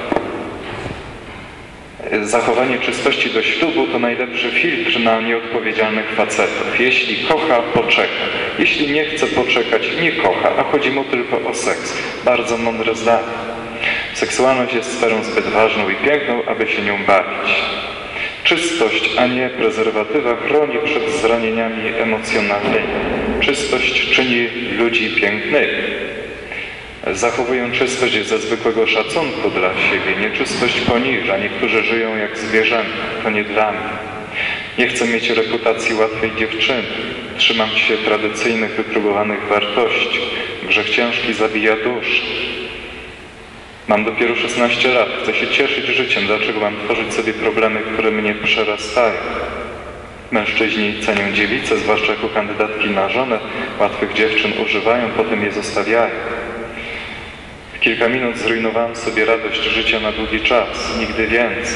Zachowanie czystości do ślubu to najlepszy filtr na nieodpowiedzialnych facetów. Jeśli kocha, poczeka. Jeśli nie chce poczekać, nie kocha, a chodzi mu tylko o seks. Bardzo mądre zdanie. Seksualność jest sferą zbyt ważną i piękną, aby się nią bawić. Czystość, a nie prezerwatywa chroni przed zranieniami emocjonalnymi. Czystość czyni ludzi pięknymi. Zachowują czystość ze zwykłego szacunku dla siebie. Nieczystość poniża. Niektórzy żyją jak zwierzęta. To nie dla mnie. Nie chcę mieć reputacji łatwej dziewczyny. Trzymam się tradycyjnych, wypróbowanych wartości. Grzech ciężki zabija duszę. Mam dopiero 16 lat. Chcę się cieszyć życiem. Dlaczego mam tworzyć sobie problemy, które mnie przerastają? Mężczyźni cenią dziewice, zwłaszcza jako kandydatki na żonę. Łatwych dziewczyn używają, potem je zostawiają. W kilka minut zrujnowałem sobie radość życia na długi czas. Nigdy więcej.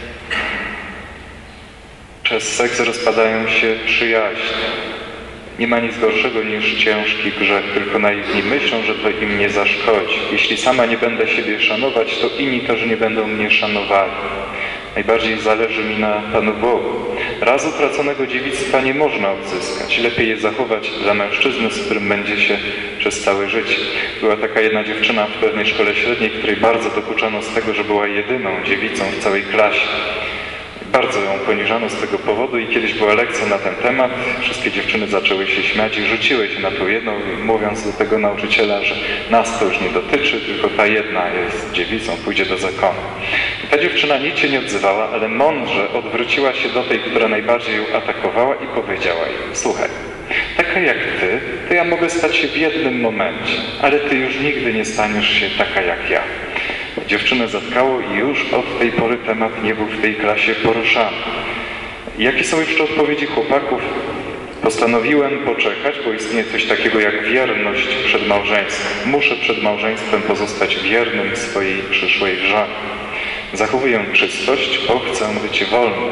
Przez seks rozpadają się przyjaźnie. Nie ma nic gorszego niż ciężki grzech, tylko naiwni myślą, że to im nie zaszkodzi. Jeśli sama nie będę siebie szanować, to inni też nie będą mnie szanowali. Najbardziej zależy mi na Panu Bogu. Raz utraconego dziewictwa nie można odzyskać. Lepiej je zachować dla mężczyzny, z którym będzie się przez całe życie. Była taka jedna dziewczyna w pewnej szkole średniej, której bardzo dokuczano z tego, że była jedyną dziewicą w całej klasie. Bardzo ją poniżano z tego powodu i kiedyś była lekcja na ten temat. Wszystkie dziewczyny zaczęły się śmiać i rzuciły się na tą jedną, mówiąc do tego nauczyciela, że nas to już nie dotyczy, tylko ta jedna jest dziewicą, pójdzie do zakonu. I ta dziewczyna nic się nie odzywała, ale mądrze odwróciła się do tej, która najbardziej ją atakowała i powiedziała jej: słuchaj, taka jak ty, to ja mogę stać się w jednym momencie, ale ty już nigdy nie staniesz się taka jak ja. Dziewczynę zatkało i już od tej pory temat nie był w tej klasie poruszany. Jakie są jeszcze odpowiedzi chłopaków? Postanowiłem poczekać, bo istnieje coś takiego jak wierność przed małżeństwem. Muszę przed małżeństwem pozostać wiernym swojej przyszłej żonie. Zachowuję czystość, bo chcę być wolny.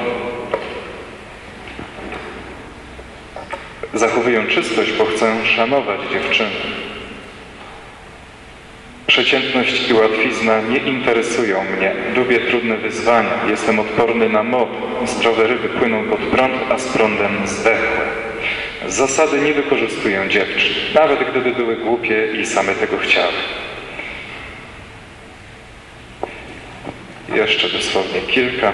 Zachowuję czystość, bo chcę szanować dziewczynę. Przeciętność i łatwizna nie interesują mnie. Lubię trudne wyzwania. Jestem odporny na modę. Zdrowe ryby płyną pod prąd, a z prądem zdechłe. Z zasady nie wykorzystuję dziewczyn, nawet gdyby były głupie i same tego chciały. Jeszcze dosłownie kilka.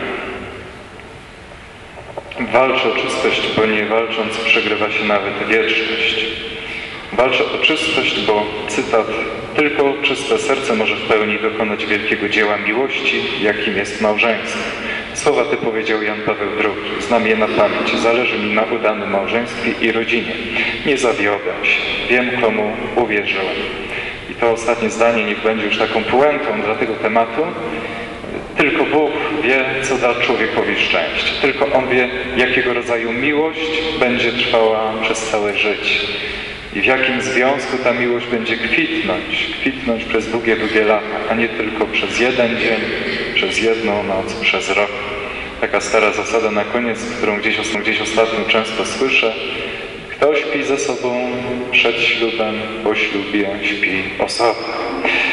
Walczę o czystość, bo nie walcząc przegrywa się nawet wieczność. Walczę o czystość, bo, cytat, tylko czyste serce może w pełni dokonać wielkiego dzieła miłości, jakim jest małżeństwo. Słowa te powiedział Jan Paweł II. Znam je na pamięć. Zależy mi na udanym małżeństwie i rodzinie. Nie zawiodę się. Wiem, komu uwierzyłem. I to ostatnie zdanie niech będzie już taką puentą dla tego tematu. Tylko Bóg wie, co da człowiekowi szczęście. Tylko On wie, jakiego rodzaju miłość będzie trwała przez całe życie. I w jakim związku ta miłość będzie kwitnąć przez długie, długie lata, a nie tylko przez jeden dzień, przez jedną noc, przez rok. Taka stara zasada na koniec, którą gdzieś ostatnio często słyszę. Kto śpi ze sobą przed ślubem, po ślubie śpi osobno.